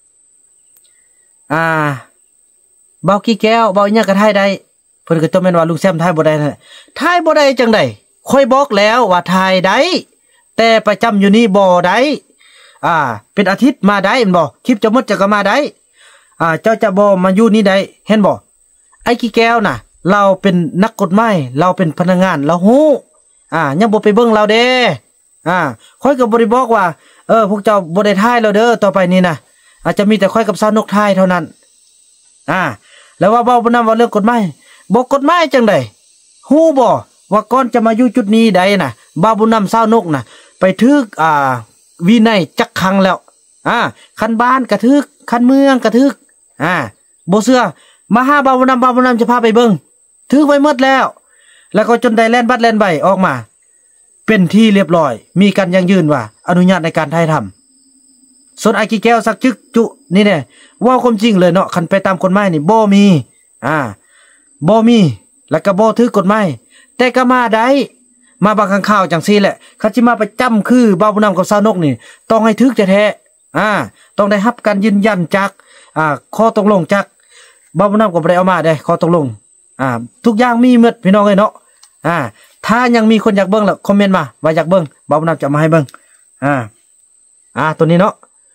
เบากี่แก้วเบาหยังก็ถ่ายได้เพิ่นก็จะแม่นว่าลุงแซมถ่ายบ่ได้นั่นแหละถ่ายบ่ได้จังได๋ค่อยบอกแล้วว่าถ่ายได้แต่ประจำอยู่นี่บ่ได้เป็นอาทิตย์มาได้แม่นบ่คลิปจะหมดจะก็มาได้เจ้าจะบ่มาอยู่นี่ได้เห็นบ่ไอ้กี่แก้วน่ะเราเป็นนักกฎหมายเราเป็นพนักงานเราฮู้ยังบ่ไปเบิ่งเราเด้ค่อยก็บ่ได้บอกว่าพวกเจ้าบ่ได้ถ่ายแล้วเด้อต่อไปนี้น่ะอาจจะมีแต่ค่อยกับสาวนกถ่ายเท่านั้นแล้วว่าเว้าบ่นำว่าเรื่องกฎหมายบ่กฎหมายจังได๋ฮู้บ่ว่าก่อนจะมาอยู่จุดนี้ใดน่ะบ่าวบุญนำสาวนกน่ะไปถึกวินัยจักครั้งแล้วคันบ้านกระทึกคันเมืองกระทึกบ่เชื่อมาหาบ่าวบุญนำจะพาไปเบิ่งถึกไว้หมดแล้วก็จนได้แล่นบัดแล่นใบออกมาเป็นที่เรียบร้อยมีกันยังยืนว่าอนุญาตในการถ่ายทำส่วนไอ้กี่แก้วสักจึกจุนี่แน่ว่าความจริงเลยเนาะคันไปตามกฎหมายนี่บ่มีบ่มีแล้วก็บ่ถือกฎหมายแต่ก็มาได้มาบางครั้งข่าวจังซี่แหละคันสิมาประจำคือบ่าวบุญนำกับสาวนกนี่ต้องให้ถึกแท้ๆต้องได้รับการยืนยันจากข้อตกลงจากบ่าวบุญนำก็บ่ได้เอามาได้ข้อตกลงทุกอย่างมีหมดพี่น้องเอ้ยเนาะถ้ายังมีคนอยากเบิ่งแล้วคอมเมนต์มาว่าอยากเบิ่งบ่าวบุญนำจะมาให้เบิ่งตัวนี้เนาะ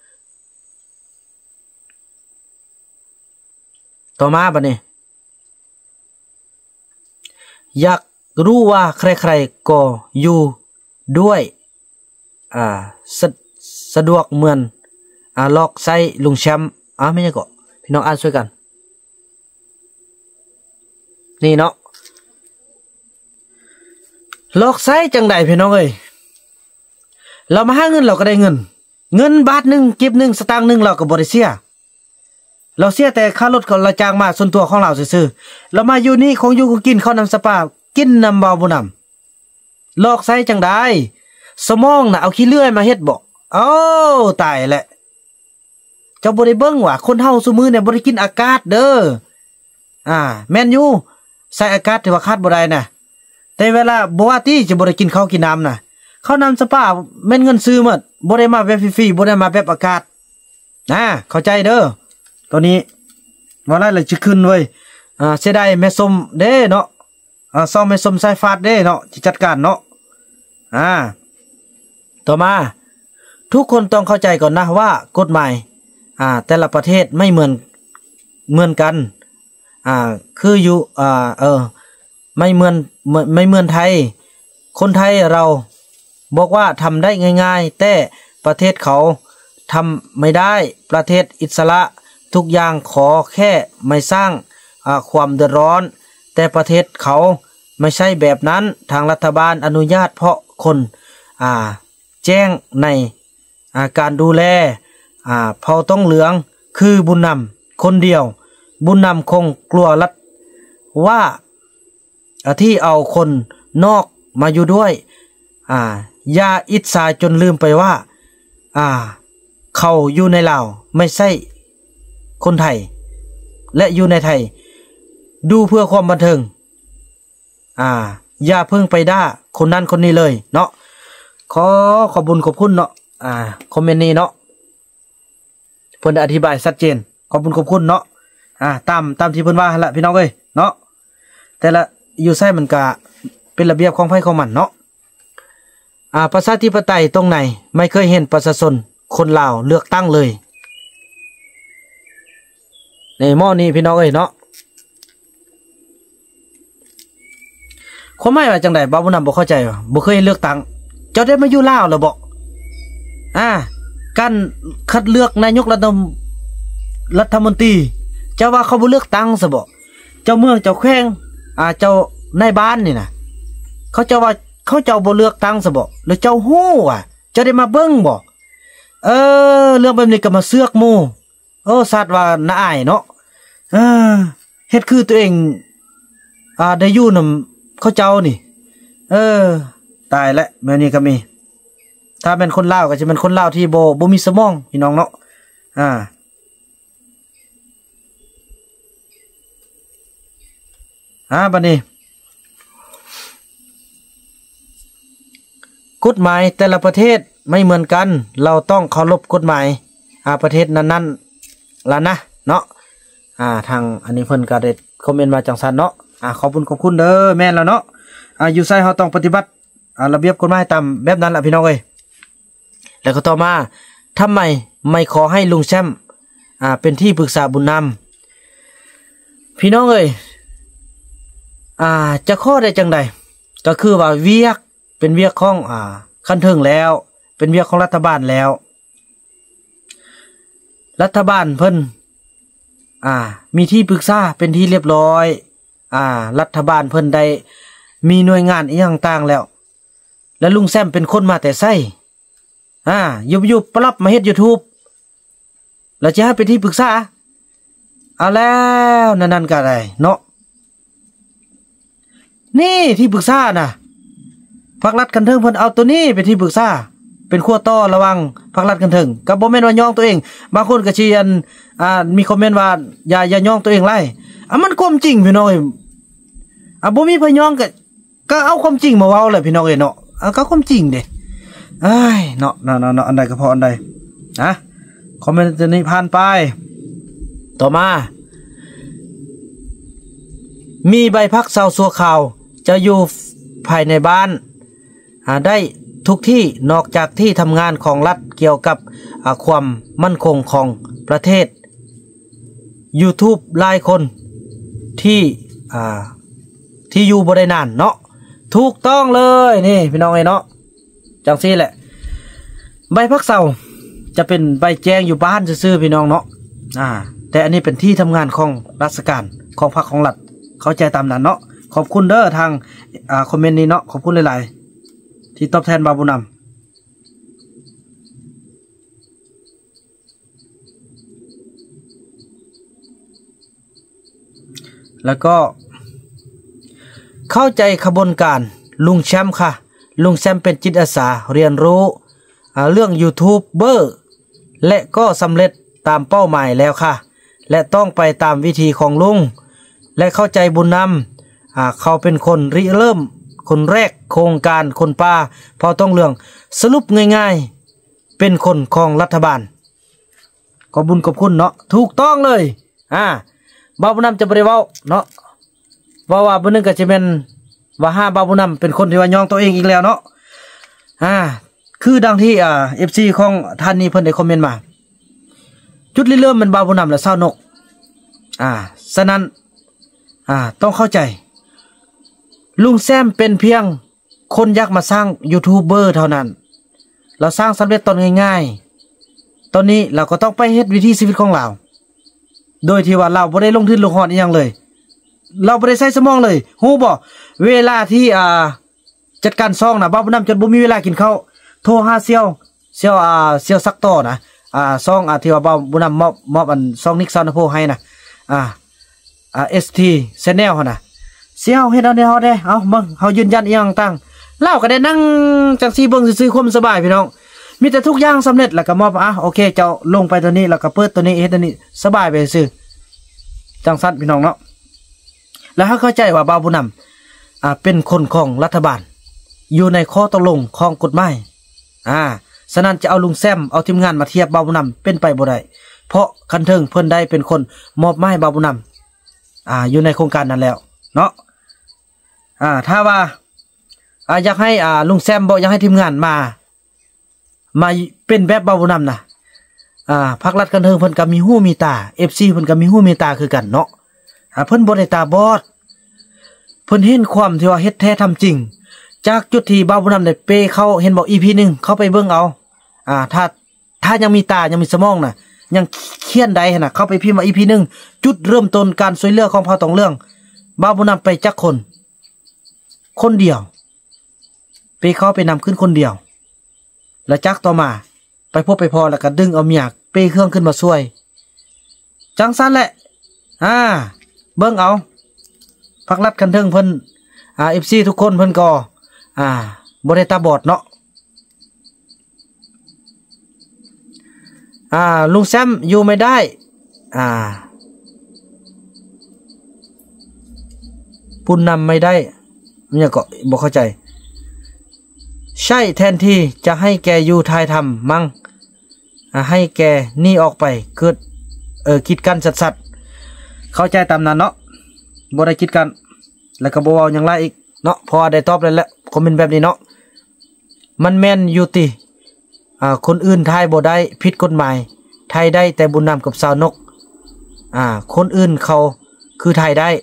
ต่อมาบัดนี้อยากรู้ว่าใครๆก็อยู่ด้วยสะสะดวกเหมือนลอกไส้ลุงแชมป์ไม่ใช่ก็พี่น้องอ่านช่วยกันนี่เนาะลอกไส้จังใดพี่น้องเอ้ยเรามาหาเงินเราก็ได้เงินบาทนึงเก็บ1สตางค์นึงเราก็บ่ได้เสียเราเสียแต่ค่ารถของเราจ้างมาส่วนตัวของเราซื่อๆเรามาอยู่นี่ของอยู่ของกินข้าวนำสปากินนำเบาบ่นำลอกไส้จังใดสมองน่ะเอาขี้เลื่อยมาเฮ็ดบ่ตายแหละเจ้าบ่ได้เบิ่งว่าคนเฮาซุมื้อเนี่ยบ่ได้กินอากาศเด้อแม่นอยู่ใส่อากาศที่ว่าขาดบ่ได้น่ะแต่เวลาบ่ว่าติจะบ่ได้กินข้าวกินน้ำน่ะข้าวนำสปาแม่นเงินซื้อหมดบ่ได้มาแบบฟรีๆบ่ได้มาแบบอากาศเข้าใจเด้อตอนนี้ว่าไรเลยจะขึ้นเว้ยเสียดายแม่ส้มเด้เนาะซ่อมแม่ส้มสายฟาดเด้เนาะจะจัดการเนาะต่อมาทุกคนต้องเข้าใจก่อนนะว่ากฎหมายแต่ละประเทศไม่เหมือนกันคืออยู่ไม่เหมือนไทยคนไทยเราบอกว่าทำได้ง่ายๆแต่ประเทศเขาทำไม่ได้ประเทศอิสระทุกอย่างขอแค่ไม่สร้างความเดือดร้อนแต่ประเทศเขาไม่ใช่แบบนั้นทางรัฐบาลอนุญาตเพราะคนแจ้งในการดูแลเผ่าต้องเหลืองคือบุญนำคนเดียวบุญนำคงกลัวรัฐว่าที่เอาคนนอกมาอยู่ด้วยอย่าอิจฉาจนลืมไปว่าเขาอยู่ในลาวไม่ใช่คนไทยและอยู่ในไทยดูเพื่อความบันเทิงอย่าเพิ่งไปด่าคนนั้นคนนี้เลยเนาะขอบคุญขอบคุณเนาะคอมเมนต์นี้เนาะเพิ่นอธิบายชัดเจนขอบคุณเนาะตามที่เพิ่นว่าหั่นล่ะพี่น้องเอ้ยเนาะแต่ละอยู่ไสมันก็เป็นระเบียบของไผของมันเนาะประชาธิปไตยตรงไหนไม่เคยเห็นประชาชนคนลาวเลือกตั้งเลยในหม้อนี้พี่น้องเอ้ยเนาะความหมายว่าจังได๋บ่าวบ่นำบ่เข้าใจว่าบ่เคยเลือกตั้งเจ้าได้มาอยู่ลาวแล้วบ่การคัดเลือกนายกรัฐมนตรีเจ้าว่าเขาบ่เลือกตั้งซะบ่เจ้าเมืองเจ้าแขวงเจ้านายบ้านนี่น่ะเขาเจ้าว่าเขาเจ้าบ่เลือกตั้งซะบ่แล้วเจ้าฮู้เจ้าได้มาเบิ่งบ่เรื่องแบบนี้ก็มาเสือกหมู่สัตว์ว่าน่าอายเนาะเฮ็ดคือตัวเองได้อยู่นำเขาเจ้านี่ตายแล้วแบบนี้ก็มีถ้าเป็นคนลาวก็จะเป็นคนลาวที่บ่มีสมองพี่น้องเนาะบัดนี้กฎหมายแต่ละประเทศไม่เหมือนกันเราต้องเคารพกฎหมายประเทศนั้นๆล่ะนะเนาะทางอันนี้เพิ่นก็ได้คอมเมนต์มาจังซั่นเนาะขอบคุณเด้อแม่นแล้วเนาะอยู่ไสเฮาต้องปฏิบัติระเบียบกฎหมายตามแบบนั้นล่ะพี่น้องเอ้ยแล้วก็ต่อมาทำไมไม่ขอให้ลุงแชมป์เป็นที่ปรึกษาบุญนำพี่น้องเอ้ยจะข้อได้จังใดก็คือว่าเวียกเป็นเวียกของคันเทิงแล้วเป็นเวียกของรัฐบาลแล้วรัฐบาลเพิ่นมีที่ปรึกษาเป็นที่เรียบร้อยรัฐบาลเพิ่นได้มีหน่วยงานอีหยังต่างแล้วและลุงแซมเป็นคนมาแต่ไสยุบปรับมาเฮ็ด YouTube แล้วจะให้เป็นที่ปรึกษาเอาแล้วนั่นก็ได้เนาะนี่ที่ปรึกษาน่ะภาครัฐกันเทิงเพิ่นเอาตัวนี้เป็นที่ปรึกษาเป็นขั้วต่อระวังภาครัฐกันเทิงก็บ่แม่นว่าย่องตัวเองบางคนก็สิมีคอมเมนต์ว่าอย่าย่องตัวเองไล่มันความจริงพี่น้องบ่มีพย่องก็เอาความจริงมาเว้าแหละพี่น้องเนาะก็ความจริงเด้เนาะอันใดก็พออันใดคอมเมนต์นี้ผ่านไปต่อมามีใบพักเซาซัวข่าวจะอยู่ภายในบ้านได้ทุกที่นอกจากที่ทำงานของรัฐเกี่ยวกับความมั่นคงของประเทศ YouTube หลายคนที่อยู่บ่ได้นานเนาะถูกต้องเลยนี่พี่น้องเนาะจังซี่แหละใบพักเสาจะเป็นใบแจ้งอยู่บ้านซื่อๆพี่น้องเนาะแต่อันนี้เป็นที่ทำงานของราชการของพรรคของรัฐเข้าใจตามนั้นเนาะขอบคุณเด้อทางคอมเมนต์นี้เนาะขอบคุณหลายๆที่ตอบแทนบาบุญนำแล้วก็เข้าใจขบวนการลุงแชมป์ค่ะลุงแชมป์เป็นจิตอาสาเรียนรู้เรื่องยูทูบเบอร์และก็สำเร็จตามเป้าหมายแล้วค่ะและต้องไปตามวิธีของลุงและเข้าใจบุญนำเขาเป็นคนริเริ่มคนแรกโครงการคนป่าพอต้องเรื่องสรุปง่ายๆเป็นคนของรัฐบาลขอบบุญขอบคุณเนาะถูกต้องเลยบ่าวบุญนำจะบริเว้าเนาะว่าบุญนึงก็จะเป็นว่าบ่าวบุญนำเป็นคนที่ว่ายองตัวเองอีกแล้วเนาะคือดังที่FC ของท่านนี้เพิ่นได้คอมเมนต์มาจุดเริ่มมันบ่าวบุญนำและเศร้านกฉะนั้นต้องเข้าใจลุงแซมเป็นเพียงคนอยากมาสร้างยูทูบเบอร์เท่านั้นเราสร้างสำเร็จตอนง่ายๆตอนนี้เราก็ต้องไปเฮ็ดวิถีชีวิตของเราโดยที่ว่าเราบ่ได้ลงทุนลงหอดอีหยังเลยเราบ่ได้ใช้สมองเลยฮู้บ่เวลาที่จัดการซ่องนะบ่าวบุญนำจนบ่มีเวลากินข้าวโทรหาเสี่ยวซักต่อนะซ่องที่ว่าบ่าวบุญนำมอบอันซ่องนิกซาวน์โพให้นะST Channel หั่นน่ะเสี่ยวเฮ็ดเอาแนวได้เอาเบิ่งเฮายืนยันอีหยังต่างเล่าก็ได้นั่งจังซี่เบิ่งซื่อๆความสบายพี่น้องมีแต่ทุกอย่างสำเร็จแล้วก็มอบโอเคเจ้าลงไปตัวนี้แล้วก็เปิดตัวนี้เฮ็ดตัวนี้สบายไปซื่อจังซั่นพี่น้องเนาะแล้วเฮาเข้าใจว่าบ่าวบุญนำเป็นคนของรัฐบาลอยู่ในข้อตกลงของกฎหมายฉะนั้นจะเอาลุงแซมเอาทีมงานมาเทียบบ่าวบุญนำเป็นไปบ่ได้เพราะคันเทิงเพิ่นได้เป็นคนมอบหมายบ่าวบุญนำอยู่ในโครงการนั้นแล้วเนาะถ้าว่าอยากให้ลุงแซมบอกอยากให้ทีมงานมาเป็นแบบบ่าวบุญนำนะพรรครัฐคันเทิงเพิ่นก็มีหูมีตา FC เพิ่นก็มีหูมีตาคือกันเนาะเพิ่นบ่ได้ตาบอดเพิ่นเห็นความที่ว่าเฮ็ดแท้ทำจริงจากจุดที่บ่าวบุญนำได้เปเข้าเห็นบอก EP 1เข้าไปเบิ่งเอาถ้ายังมีตายังมีสมองน่ะยังเขียนใดน่ะเข้าไปพิมพ์ว่า EP 1จุดเริ่มต้นการช่วยเหลือของเผ่าตองเรื่องบ่าวบุญนำไปจักคนเดียวไปเข้าไปนำขึ้นคนเดียวแล้วจักต่อมาไปพบไปพอแล้วก็ดึงเอาเมียเปเครื่องขึ้นมาช่วยจังซั่นแหละเบิ่งเอาพรรครัฐคันเทิงเพิ่นFC ทุกคนเพิ่นก็บ่ได้ตาบอดเนาะลุงแซมอยู่ไม่ได้ปุ่นนำไม่ได้เนี่ยก็บอกเข้าใจใช่แทนที่จะให้แกอยู่ทายทำมั่งให้แกนี่ออกไปเกิดคิดกันสัดๆเข้าใจตามนั้นเนาะบ่ได้คิดกันแล้วก็บ่เว้าหยังไรอีกเนาะพอได้ตอบแล้วคอมเมนต์แบบนี้เนาะมันแม่นอยู่ติคนอื่นทายบ่ได้ผิดกฎหมายไทยได้แต่บุญนำกับสาวนกคนอื่นเขาคือไทยได้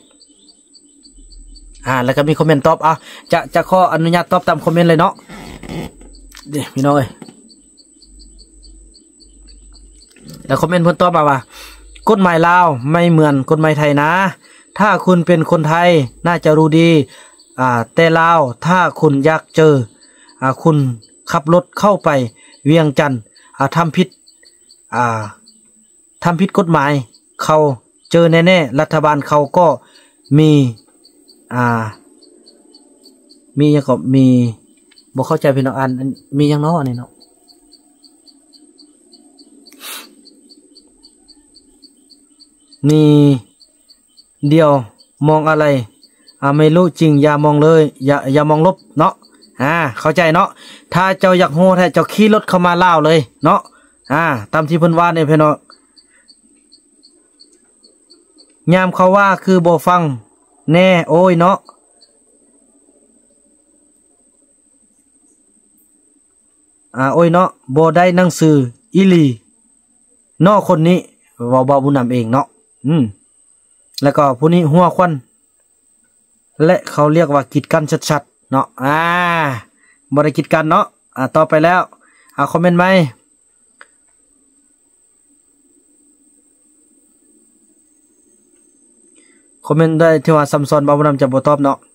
แล้วก็มีคอมเมนต์ตอบจะขออนุญาตตอบตามคอมเมนต์เลยเนาะเดี๋ยวพี่น้องเอ้ยแล้วคอมเมนต์เพิ่นตอบมว่ากฎหมายลาวไม่เหมือนกฎหมายไทยนะถ้าคุณเป็นคนไทยน่าจะรู้ดีแต่ลาวถ้าคุณอยากเจอคุณขับรถเข้าไปเวียงจันทน์ทำผิดกฎหมายเขาเจอแน่ๆรัฐบาลเขาก็มียังก็มีบ่เข้าใจพี่น้องมียังน้อนี่เนาะนี่เดียวมองอะไรไม่รู้จริงอย่ามองเลยอย่ามองลบเนาะเข้าใจเนาะถ้าเจ้าอยากโหดให้เจ้าขี่รถเข้ามาล่าวเลยเนาะตามที่เพิ่นว่าเนี่ยพี่น้องยามเขาว่าคือบ่ฟังแน่โอ้ยเนาะโอ้ยเนาะบ่ได้หนังสืออีหลีเนาะคนนี้บ่าวบุญนำเองเนาะแล้วก็ผู้นี้หัวควันและเขาเรียกว่ากีดกันชัดๆเนาะบ่ได้กีดกันเนาะต่อไปแล้วคอมเมนต์ไหมคอมเมนต์ได้ที่ว่าซัมซอนบ่าวบุญนำจะบ่ตอบเนาะ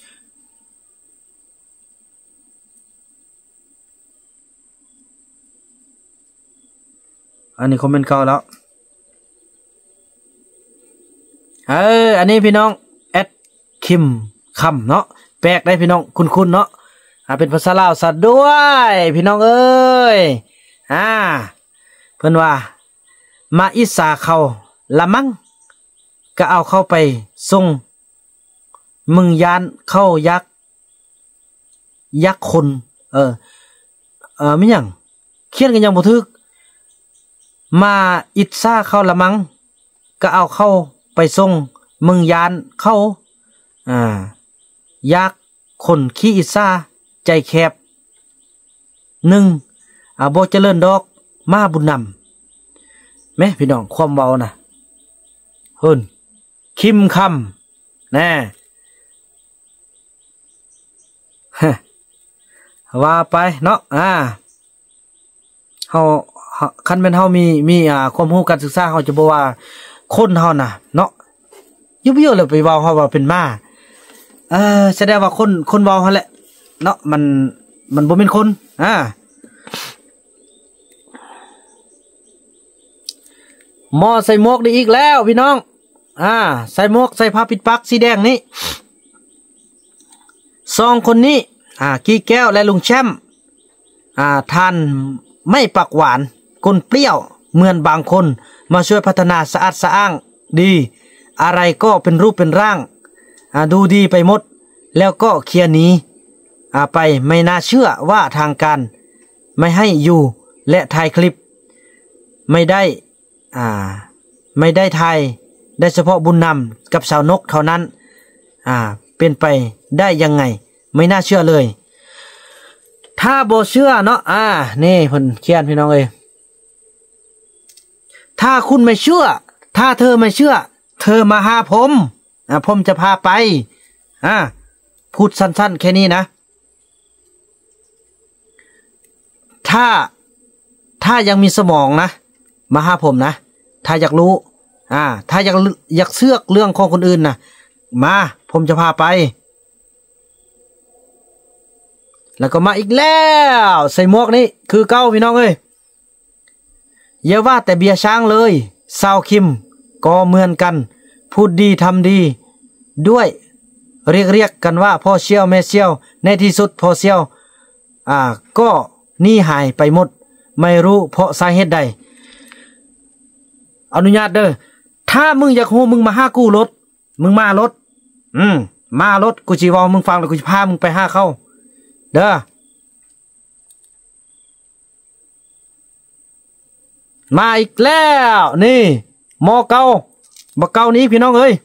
อันนี้คอมเมนต์เก่าแล้วอันนี้พี่น้องแอดคิมคำเนาะแปลกได้พี่น้องคุณเนาะเป็นภาษาลาวสัตว์ด้วยพี่น้องเอ้ยเพิ่นว่ามาอิสาเขาละมั้งก็เอาเข้าไปส่งมึงยานเข้ายักคนไม่หยังเขียนกันยังบ่ถึกมาอิสาเข้าละมั้งก็เอาเข้าไปส่งมึงยานเข้ายักคนขี้อิสาใจแคบบ่เจริญดอกมาบุญนำแม่พี่น้องความเบานะเฮิ่นคิมคำแน่ว่าไปเนาะเฮาคันเป็นเฮามีความรู้การศึกษาเฮาจะบอกว่าคนเฮาน่ะเนาะยุบเยอะเลยไปเว้าเฮาว่าเป็นม้าแสดงว่าคนเว้าเฮาแหละเนาะมันบ่เป็นคนหมอใส่หมวกได้อีกแล้วพี่น้องใส่หมวกใส่ผ้าปิดปากสีแดงนี่2คนนี้กี้แก้วและลุงแชมป์ทานไม่ปากหวานกลเปรี้ยวเหมือนบางคนมาช่วยพัฒนาสะอาดสะอ้างดีอะไรก็เป็นรูปเป็นร่างดูดีไปหมดแล้วก็เคลียร์หนีไปไม่น่าเชื่อว่าทางการไม่ให้อยู่และถ่ายคลิปไม่ได้ถ่ายได้เฉพาะบุญนำกับสาวนกเท่านั้นเป็นไปได้ยังไงไม่น่าเชื่อเลยถ้าบ่เชื่อเนาะนี่เพิ่นเขียนพี่น้องเอ้ยถ้าคุณไม่เชื่อถ้าเธอไม่เชื่อเธอมาหาผมจะพาไปพูดสั้นๆแค่นี้นะถ้ายังมีสมองนะมาหาผมนะถ้าอยากรู้ถ้าอยากเสือกเรื่องของคนอื่นนะมาผมจะพาไปแล้วก็มาอีกแล้วใส่หมวกนี่คือเก้าพี่น้องเอ้ยอย่าว่าแต่เบียร์ช้างเลยซาวคิมก็เหมือนกันพูดดีทำดีด้วยเรียกกันว่าพ่อเชี่ยวแม่เชี่ยวในที่สุดพ่อเชี่ยวก็นี่หายไปหมดไม่รู้เพราะสาเหตุใดอนุญาตเด้อถ้ามึงอยากโหมึงมาหากูรถมึงมารถมารถกูสิเว้ามึงฟังแล้วกูสิพามึงไปหาเขาเด้อมาอีกแล้วนี่หมอเก่าบ่เก่านี้พี่น้องเอ้ย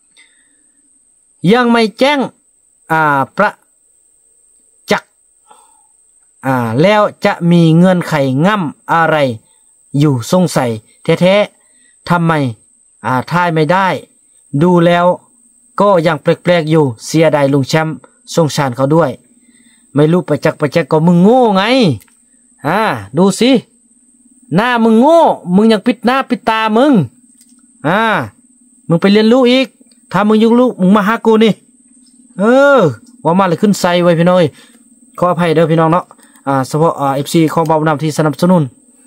ยังไม่แจ้งประจักษ์แล้วจะมีเงื่อนไขง่ำอะไรอยู่สงสัยแท้ๆทำไมท่ายไม่ได้ดูแล้วก็ยังแปลกๆอยู่เสียดายลุงแชมป์สงสารเขาด้วยไม่รู้ประจักษ์ก็มึงโง่ไงดูสิหน้ามึงโง่มึงยังปิดหน้าปิดตามึงมึงไปเรียนรู้อีกถ้ามึงยังรู้มึงมาหากูนี่ว่ามาเลยขึ้นไซไว้พี่น้องขออภัยเด้อพี่น้องเนาะเฉพาะFC ของบ่าวนำที่สนับสนุน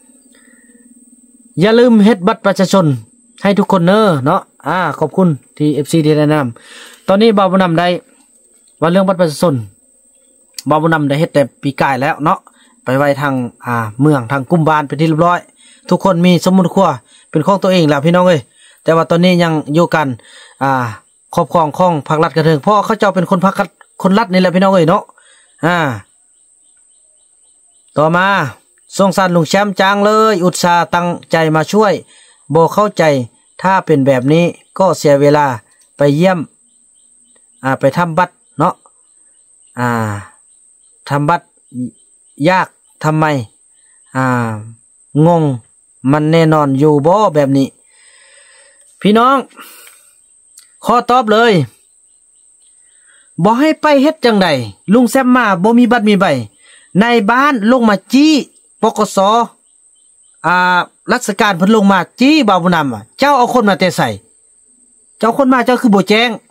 อย่าลืมเฮ็ดบัตรประชาชนให้ทุกคนเนาะขอบคุณที่ FC ที่แนะนำตอนนี้บ่าวนำได้ว่าเรื่องบัตรประชาชนบ่าวนำได้เฮ็ดแต่ปีกายแล้วเนาะไปไว้ทางเมืองทางกุมบานเป็นที่เรียบร้อยทุกคนมีสมุดครัวเป็นของตัวเองแล้วพี่น้องเอ้ยแต่ว่าตอนนี้ยังอยู่กันครอบครองของภาครัฐกระเทิงเพราะเขาเจ้าเป็นคนภาครัฐคนรัฐนี่แหละพี่น้องเอ้ยเนาะต่อมาสงสารลุงแชมป์จังเลยอุตส่าห์ตั้งใจมาช่วยบ่เข้าใจถ้าเป็นแบบนี้ก็เสียเวลาไปเยี่ยมไปทำบัตรเนาะทำบัตรยากทำไมงงมันแน่นอนอยู่บ่แบบนี้พี่น้องข้อตอบเลยบ่ให้ไปเฮ็ดจังใดลุงแซมมาบ่มีบัตรมีใบในบ้านลงมาจี้ปกสราชการเพิ่นลงมาจี้บ่าวบุญนำเจ้าเอาคนมาแต่ใส่เจ้าคนมาเจ้าคือบ่แจ้ง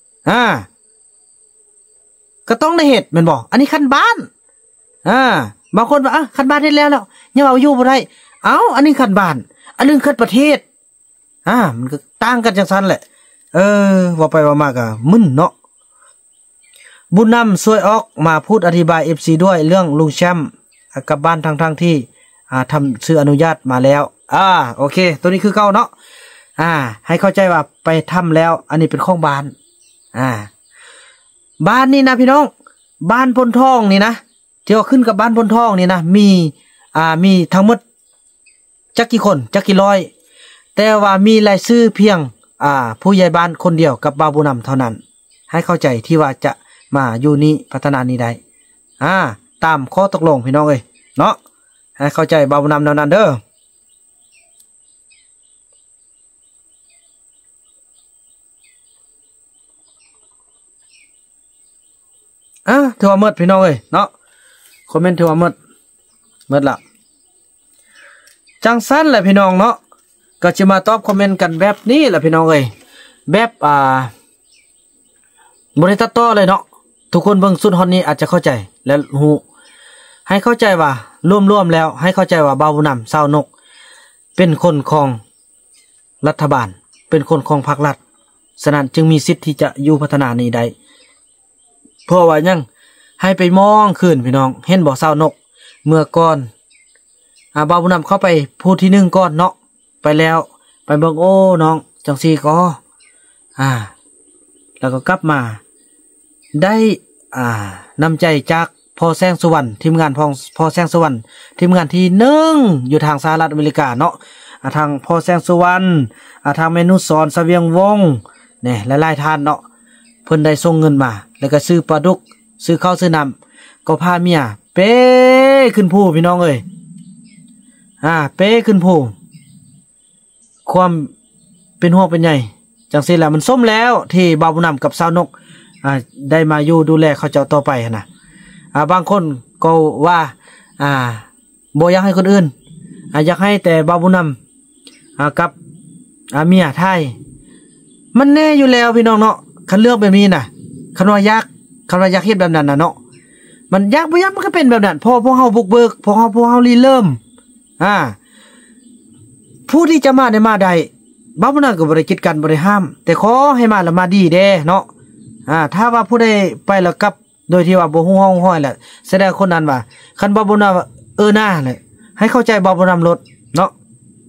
ก็ต้องได้เหตุแม่นบ่อันนี้คันบ้านบางคนว่าคันบ้านเฮ็ดแล้วยังเอาอยู่บ่ได้อันนี้คันบ้านอันนึงคันประเทศมันก็ต่างกันจังซั่นแหละว่าไปว่ามาก็มึนเนาะบุญนำช่วยออกมาพูดอธิบาย FC ด้วยเรื่องลุงแชมป์กับบ้านทั้งที่ทำซื้ออนุญาตมาแล้วโอเคตัวนี้คือเก่าเนาะให้เข้าใจว่าไปทำแล้วอันนี้เป็นของบ้านบ้านนี่นะพี่น้องบ้านพลทองนี่นะที่ว่าขึ้นกับบ้านพลทองนี่นะมีทั้งหมดจักกี่คนจักกี่ร้อยแต่ว่ามีรายชื่อเพียงผู้ใหญ่บ้านคนเดียวกับบ่าวบุญนำเท่านั้นให้เข้าใจที่ว่าจะมาอยู่นี้พัฒนานี้ได้ตามข้อตกลงพี่น้องเอ้ยเนาะให้เข้าใจบ่าวบุญนำนั้นเด้อถือว่าหมดพี่น้องเอ้ยเนาะคอมเมนต์ถือว่าหมดละจังสั้นแหละพี่น้องเนาะก็จะมาตอบคอมเมนต์กันแบบนี้แหละพี่น้องเอ้ยแบบบริตัดต่อเลยเนาะทุกคนเบิ่งสุดฮอนนี้อาจจะเข้าใจและฮู้ให้เข้าใจว่าร่วมแล้วให้เข้าใจว่าบ่าวบุญนำชาวนกเป็นคนของรัฐบาลเป็นคนของพรรครัฐฉะนั้นจึงมีสิทธิ์ที่จะอยู่พัฒนานี้ได้เพราะว่ายังให้ไปมองขึ้นพี่น้องเห็นบ่ชาวนกเมื่อก่อนบ่าวบุญนำเข้าไปพูดที่1ก่อนเนาะไปแล้วไปเบิ่งโอ้น้องจังซี่ก็แล้วก็กลับมาได้นำใจจากพ่อแสงสุวรรณทีมงานพ่อแสงสุวรรณทีมงานที่1อยู่ทางสหรัฐอเมริกาเนาะทางพ่อแสงสุวรรณทางเมนูสอนเสวียงวงศ์เนี่ยหลายๆท่านเนาะเพิ่นได้ส่งเงินมาแล้วก็ซื้อปลาดุกซื้อข้าวซื้อน้ำก็พาเมียเป้ขึ้นภูพี่น้องเอ้ยเป้ขึ้นภูความเป็นห่วงเป็นใยจังซี่แหละมันส้มแล้วที่บ่าวบุญนำกับสาวนกได้มาอยู่ดูแลเขาเจ้าต่อไปนะบางคนก็ว่าบ่อยากให้คนอื่นอยากให้แต่บ่าวบุญนำกับเมียไทยมันแน่อยู่แล้วพี่น้องเนาะคันเลือกแบบนี้น่ะคันว่าอยากเฮ็ดแบบนั้นน่ะเนาะมันอยากบ่อยากมันก็เป็นแบบนั้นพวกเฮาบุกเบิกพวกเฮารีเริ่มผู้ที่จะมาได้มาได้บ่าวบุญนำก็บ่ได้กีดกันบ่ได้ห้ามแต่ขอให้มาแล้วมาดีเด้เนาะถ้าว่าผู้ใดไปแล้วกลับโดยที่ว่าบ่ฮู้ห้อยแหละแสดงคนนั้นว่าคันบ่าวบุญนำหน้าเลยให้เข้าใจบ่าวบุญนำลดเนาะ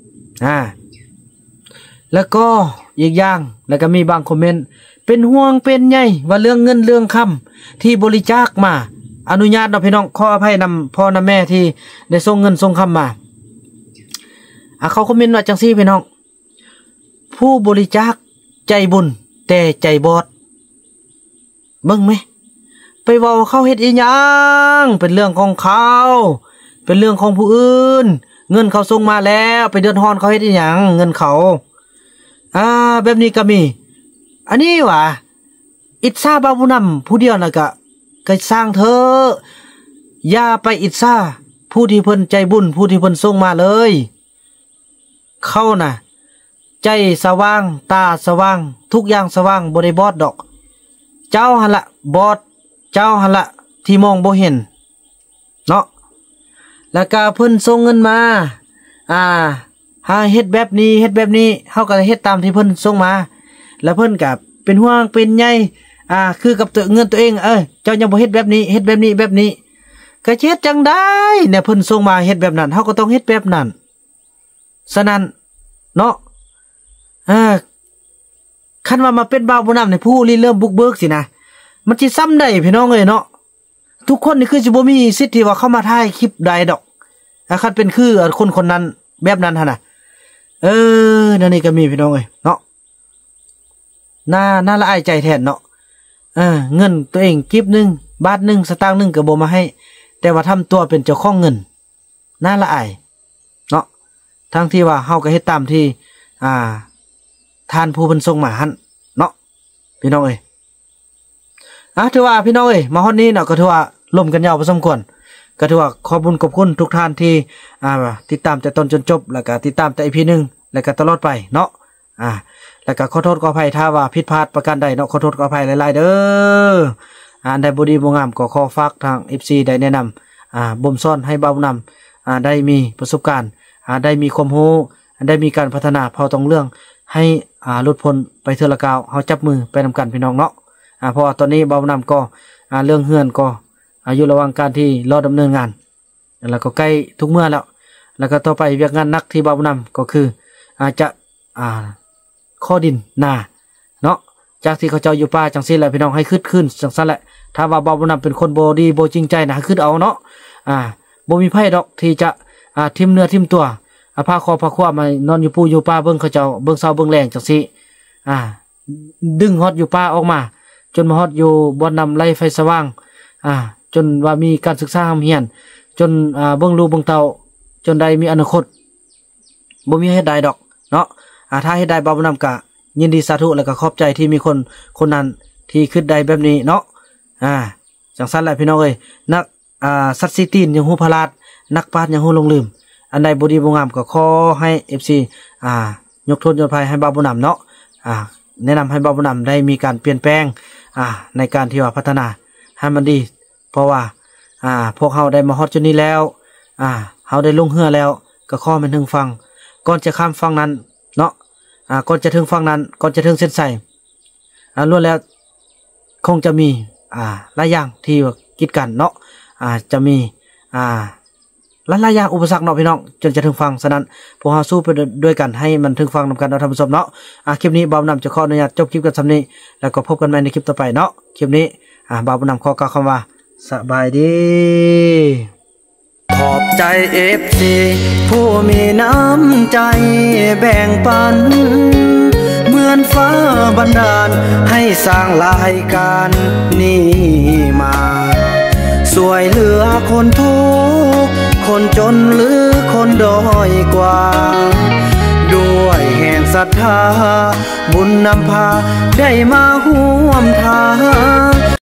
แล้วก็อีกอย่างแล้วก็มีบางคอมเมนต์เป็นห่วงเป็นใยว่าเรื่องเงินเรื่องคำที่บริจาคมาอนุญาตเนาะพี่น้องขออภัยนำพ่อนำแม่ที่ได้ส่งเงินส่งคำมาเขาคอมเมนต์ว่าจังซี่พี่น้องผู้บริจาคใจบุญแต่ใจบอดเบิ่งไหมไปเว้าเขาเฮ็ดอีหยังเป็นเรื่องของเขาเป็นเรื่องของผู้อื่นเงินเขาส่งมาแล้วไปเดือดร้อนเขาเฮ็ดอีหยังเงินเขาแบบนี้ก็มีอันนี้ว่ะอิจฉาบ่าวบุญนำผู้เดียวน่ะก็สร้างเธออย่าไปอิจฉาผู้ที่เพิ่นใจบุญผู้ที่เพิ่นส่งมาเลยเขาน่ะใจสว่างตาสว่างทุกอย่างสว่างบ่ได้บอดดอกเจ้าหั่นละบอดเจ้าหั่นละที่มองบ่เห็นเนาะแล้วก็เพิ่นส่งเงินมาหาเฮ็ดแบบนี้เฮ็ดแบบนี้เฮาก็เฮ็ดตามที่เพิ่นส่งมาแล้วเพิ่นก็เป็นห่วงเป็นใยคือกับตัวเงินตัวเองเจ้ายังบ่เฮ็ดแบบนี้เฮ็ดแบบนี้แบบนี้ก็เฮ็ดจังได้เนี่ยเพิ่นส่งมาเฮ็ดแบบนั้นเฮาก็ต้องเฮ็ดแบบนั้นฉะนั้นเนาะคันว่ามาเป็นบ่าวบุญนำในผู้ริเริ่มบุกเบิกสินะมันสิซ้ำได้พี่น้องเอ้ยเนาะทุกคนนี่คือสิบ่มีสิทธิ์ที่ว่าเข้ามาถ่ายคลิปใดดอกคันเป็นคือคนนั้นแบบนั้นหั่นน่ะนั่นนี่ก็มีพี่น้องเอ้ยเนาะน่าละอายใจแทนเนาะเงินตัวเองกิบนึงบาทนึงสตางค์นึงก็บ่มาให้แต่ว่าทำตัวเป็นเจ้าของเงินน่าละอายเนาะทั้งที่ว่าเฮาก็เฮ็ดตามที่ท่านผู้เพิ่นส่งมาหั่นเนาะพี่น้องเอ้ยถือว่าพี่น้องเอ้ยมาฮอดนี้เนาะก็ถือว่าล่มกันยาวพอสมควรก็ถือว่าขอบคุณทุกท่านที่ติดตามแต่ต้นจนจบแล้วก็ติดตามแต่ EP 1แล้วก็ตลอดไปเนาะแล้วก็ขอโทษขออภัยถ้าว่าผิดพลาดประการใดเนาะขอโทษขออภัยหลายๆเด้ออันใดบ่ดีบ่งามก็ขอฝากทาง FC ได้แนะนำบ่มซ้อนให้เบานํได้มีประสบการณ์ได้มีความรู้ได้มีการพัฒนาพอต้องเรื่องให้หลุดพ้นไปเทื่อละก้าวเฮาจับมือไปนำกันพี่น้องเนาะเพราะว่าตอนนี้เบานํก็เรื่องเฮือนก็อยู่ระหว่างการที่รอดำเนินงานแล้วก็ใกล้ทุกเมื่อแล้วก็ต่อไปเวียกงานหนักที่เบานํก็คือจะข้อดินนาเนาะจากที่เขาเจ้าอยู่ป่าจังซี่แหละพี่น้องให้ขึ้นจังซั่นแหละถ้าว่าเบานํเป็นคนบ่ดีบ่จริงใจนะขึ้นเอาเนาะบ่มีไผดอกที่จะทิ่มเนื้อทิ่มตัวพาครอบครัวมานอนอยู่ปู่อยู่ป่าเบิ่งเขาเจ้าเบิ่งเช้าเบิ่งแลงจังซี่ดึงฮอดอยู่ป่าออกมาจนมาฮอดอยู่บ่อนำไร่ไฟสว่างจนว่ามีการศึกษาเฮียนจนเบิ่งลูกเบิ่งเต้าจนได้มีอนาคตบ่มีเฮ็ดได้ดอกเนาะถ้าเฮ็ดได้เบานํก็ยินดีสาธุแล้วก็ขอบใจที่มีคนนั้นที่คิดได้แบบนี้เนาะจังซั่นแหละพี่น้องเอ้ยนักสัตว์ซีตีนยังฮู้พลาดนักปราชญ์ยังฮู้ลงลืมอันใดบ่ดีบ่งามก็ขอให้ FC ยกโทษยกอภัยให้เบาบุญนำเนาะแนะนำให้เบาบุญนำได้มีการเปลี่ยนแปลงในการที่ว่าพัฒนาให้มันดีเพราะว่าพวกเฮาได้มาฮอดจุดนี้แล้วเฮาได้ลงเรือแล้วก็ขอมันถึงฟังก่อนจะข้ามฝั่งนั้นเนาะก่อนจะถึงฝั่งนั้นก่อนจะถึงเส้นชัยล้วนแล้วคงจะมีหลายอย่างที่กีดกันเนาะจะมีหลายอย่างอุปสรรคเนาะพี่น้องจนจะถึงฟังฉะนั้นพวกเราสู้ไปด้วยกันให้มันถึงฟังนำกันเราทำผู้ชมเนาะคลิปนี้บ่าวนำจะขออนุญาตจบคลิปกันสำนี้แล้วก็พบกันใหม่ในคลิปต่อไปเนาะคลิปนี้บ่าวนำขอกล่าวคำว่าสบายดีขอบใจ FC ผู้มีน้ำใจแบ่งปันเหมือนฟ้าบันดาลให้สร้างรายการนี้มาช่วยเหลือคนทุกข์คนจนหรือคนด้อยกว่าด้วยแห่งศรัทธาบุญนำพาได้มาร่วมทาง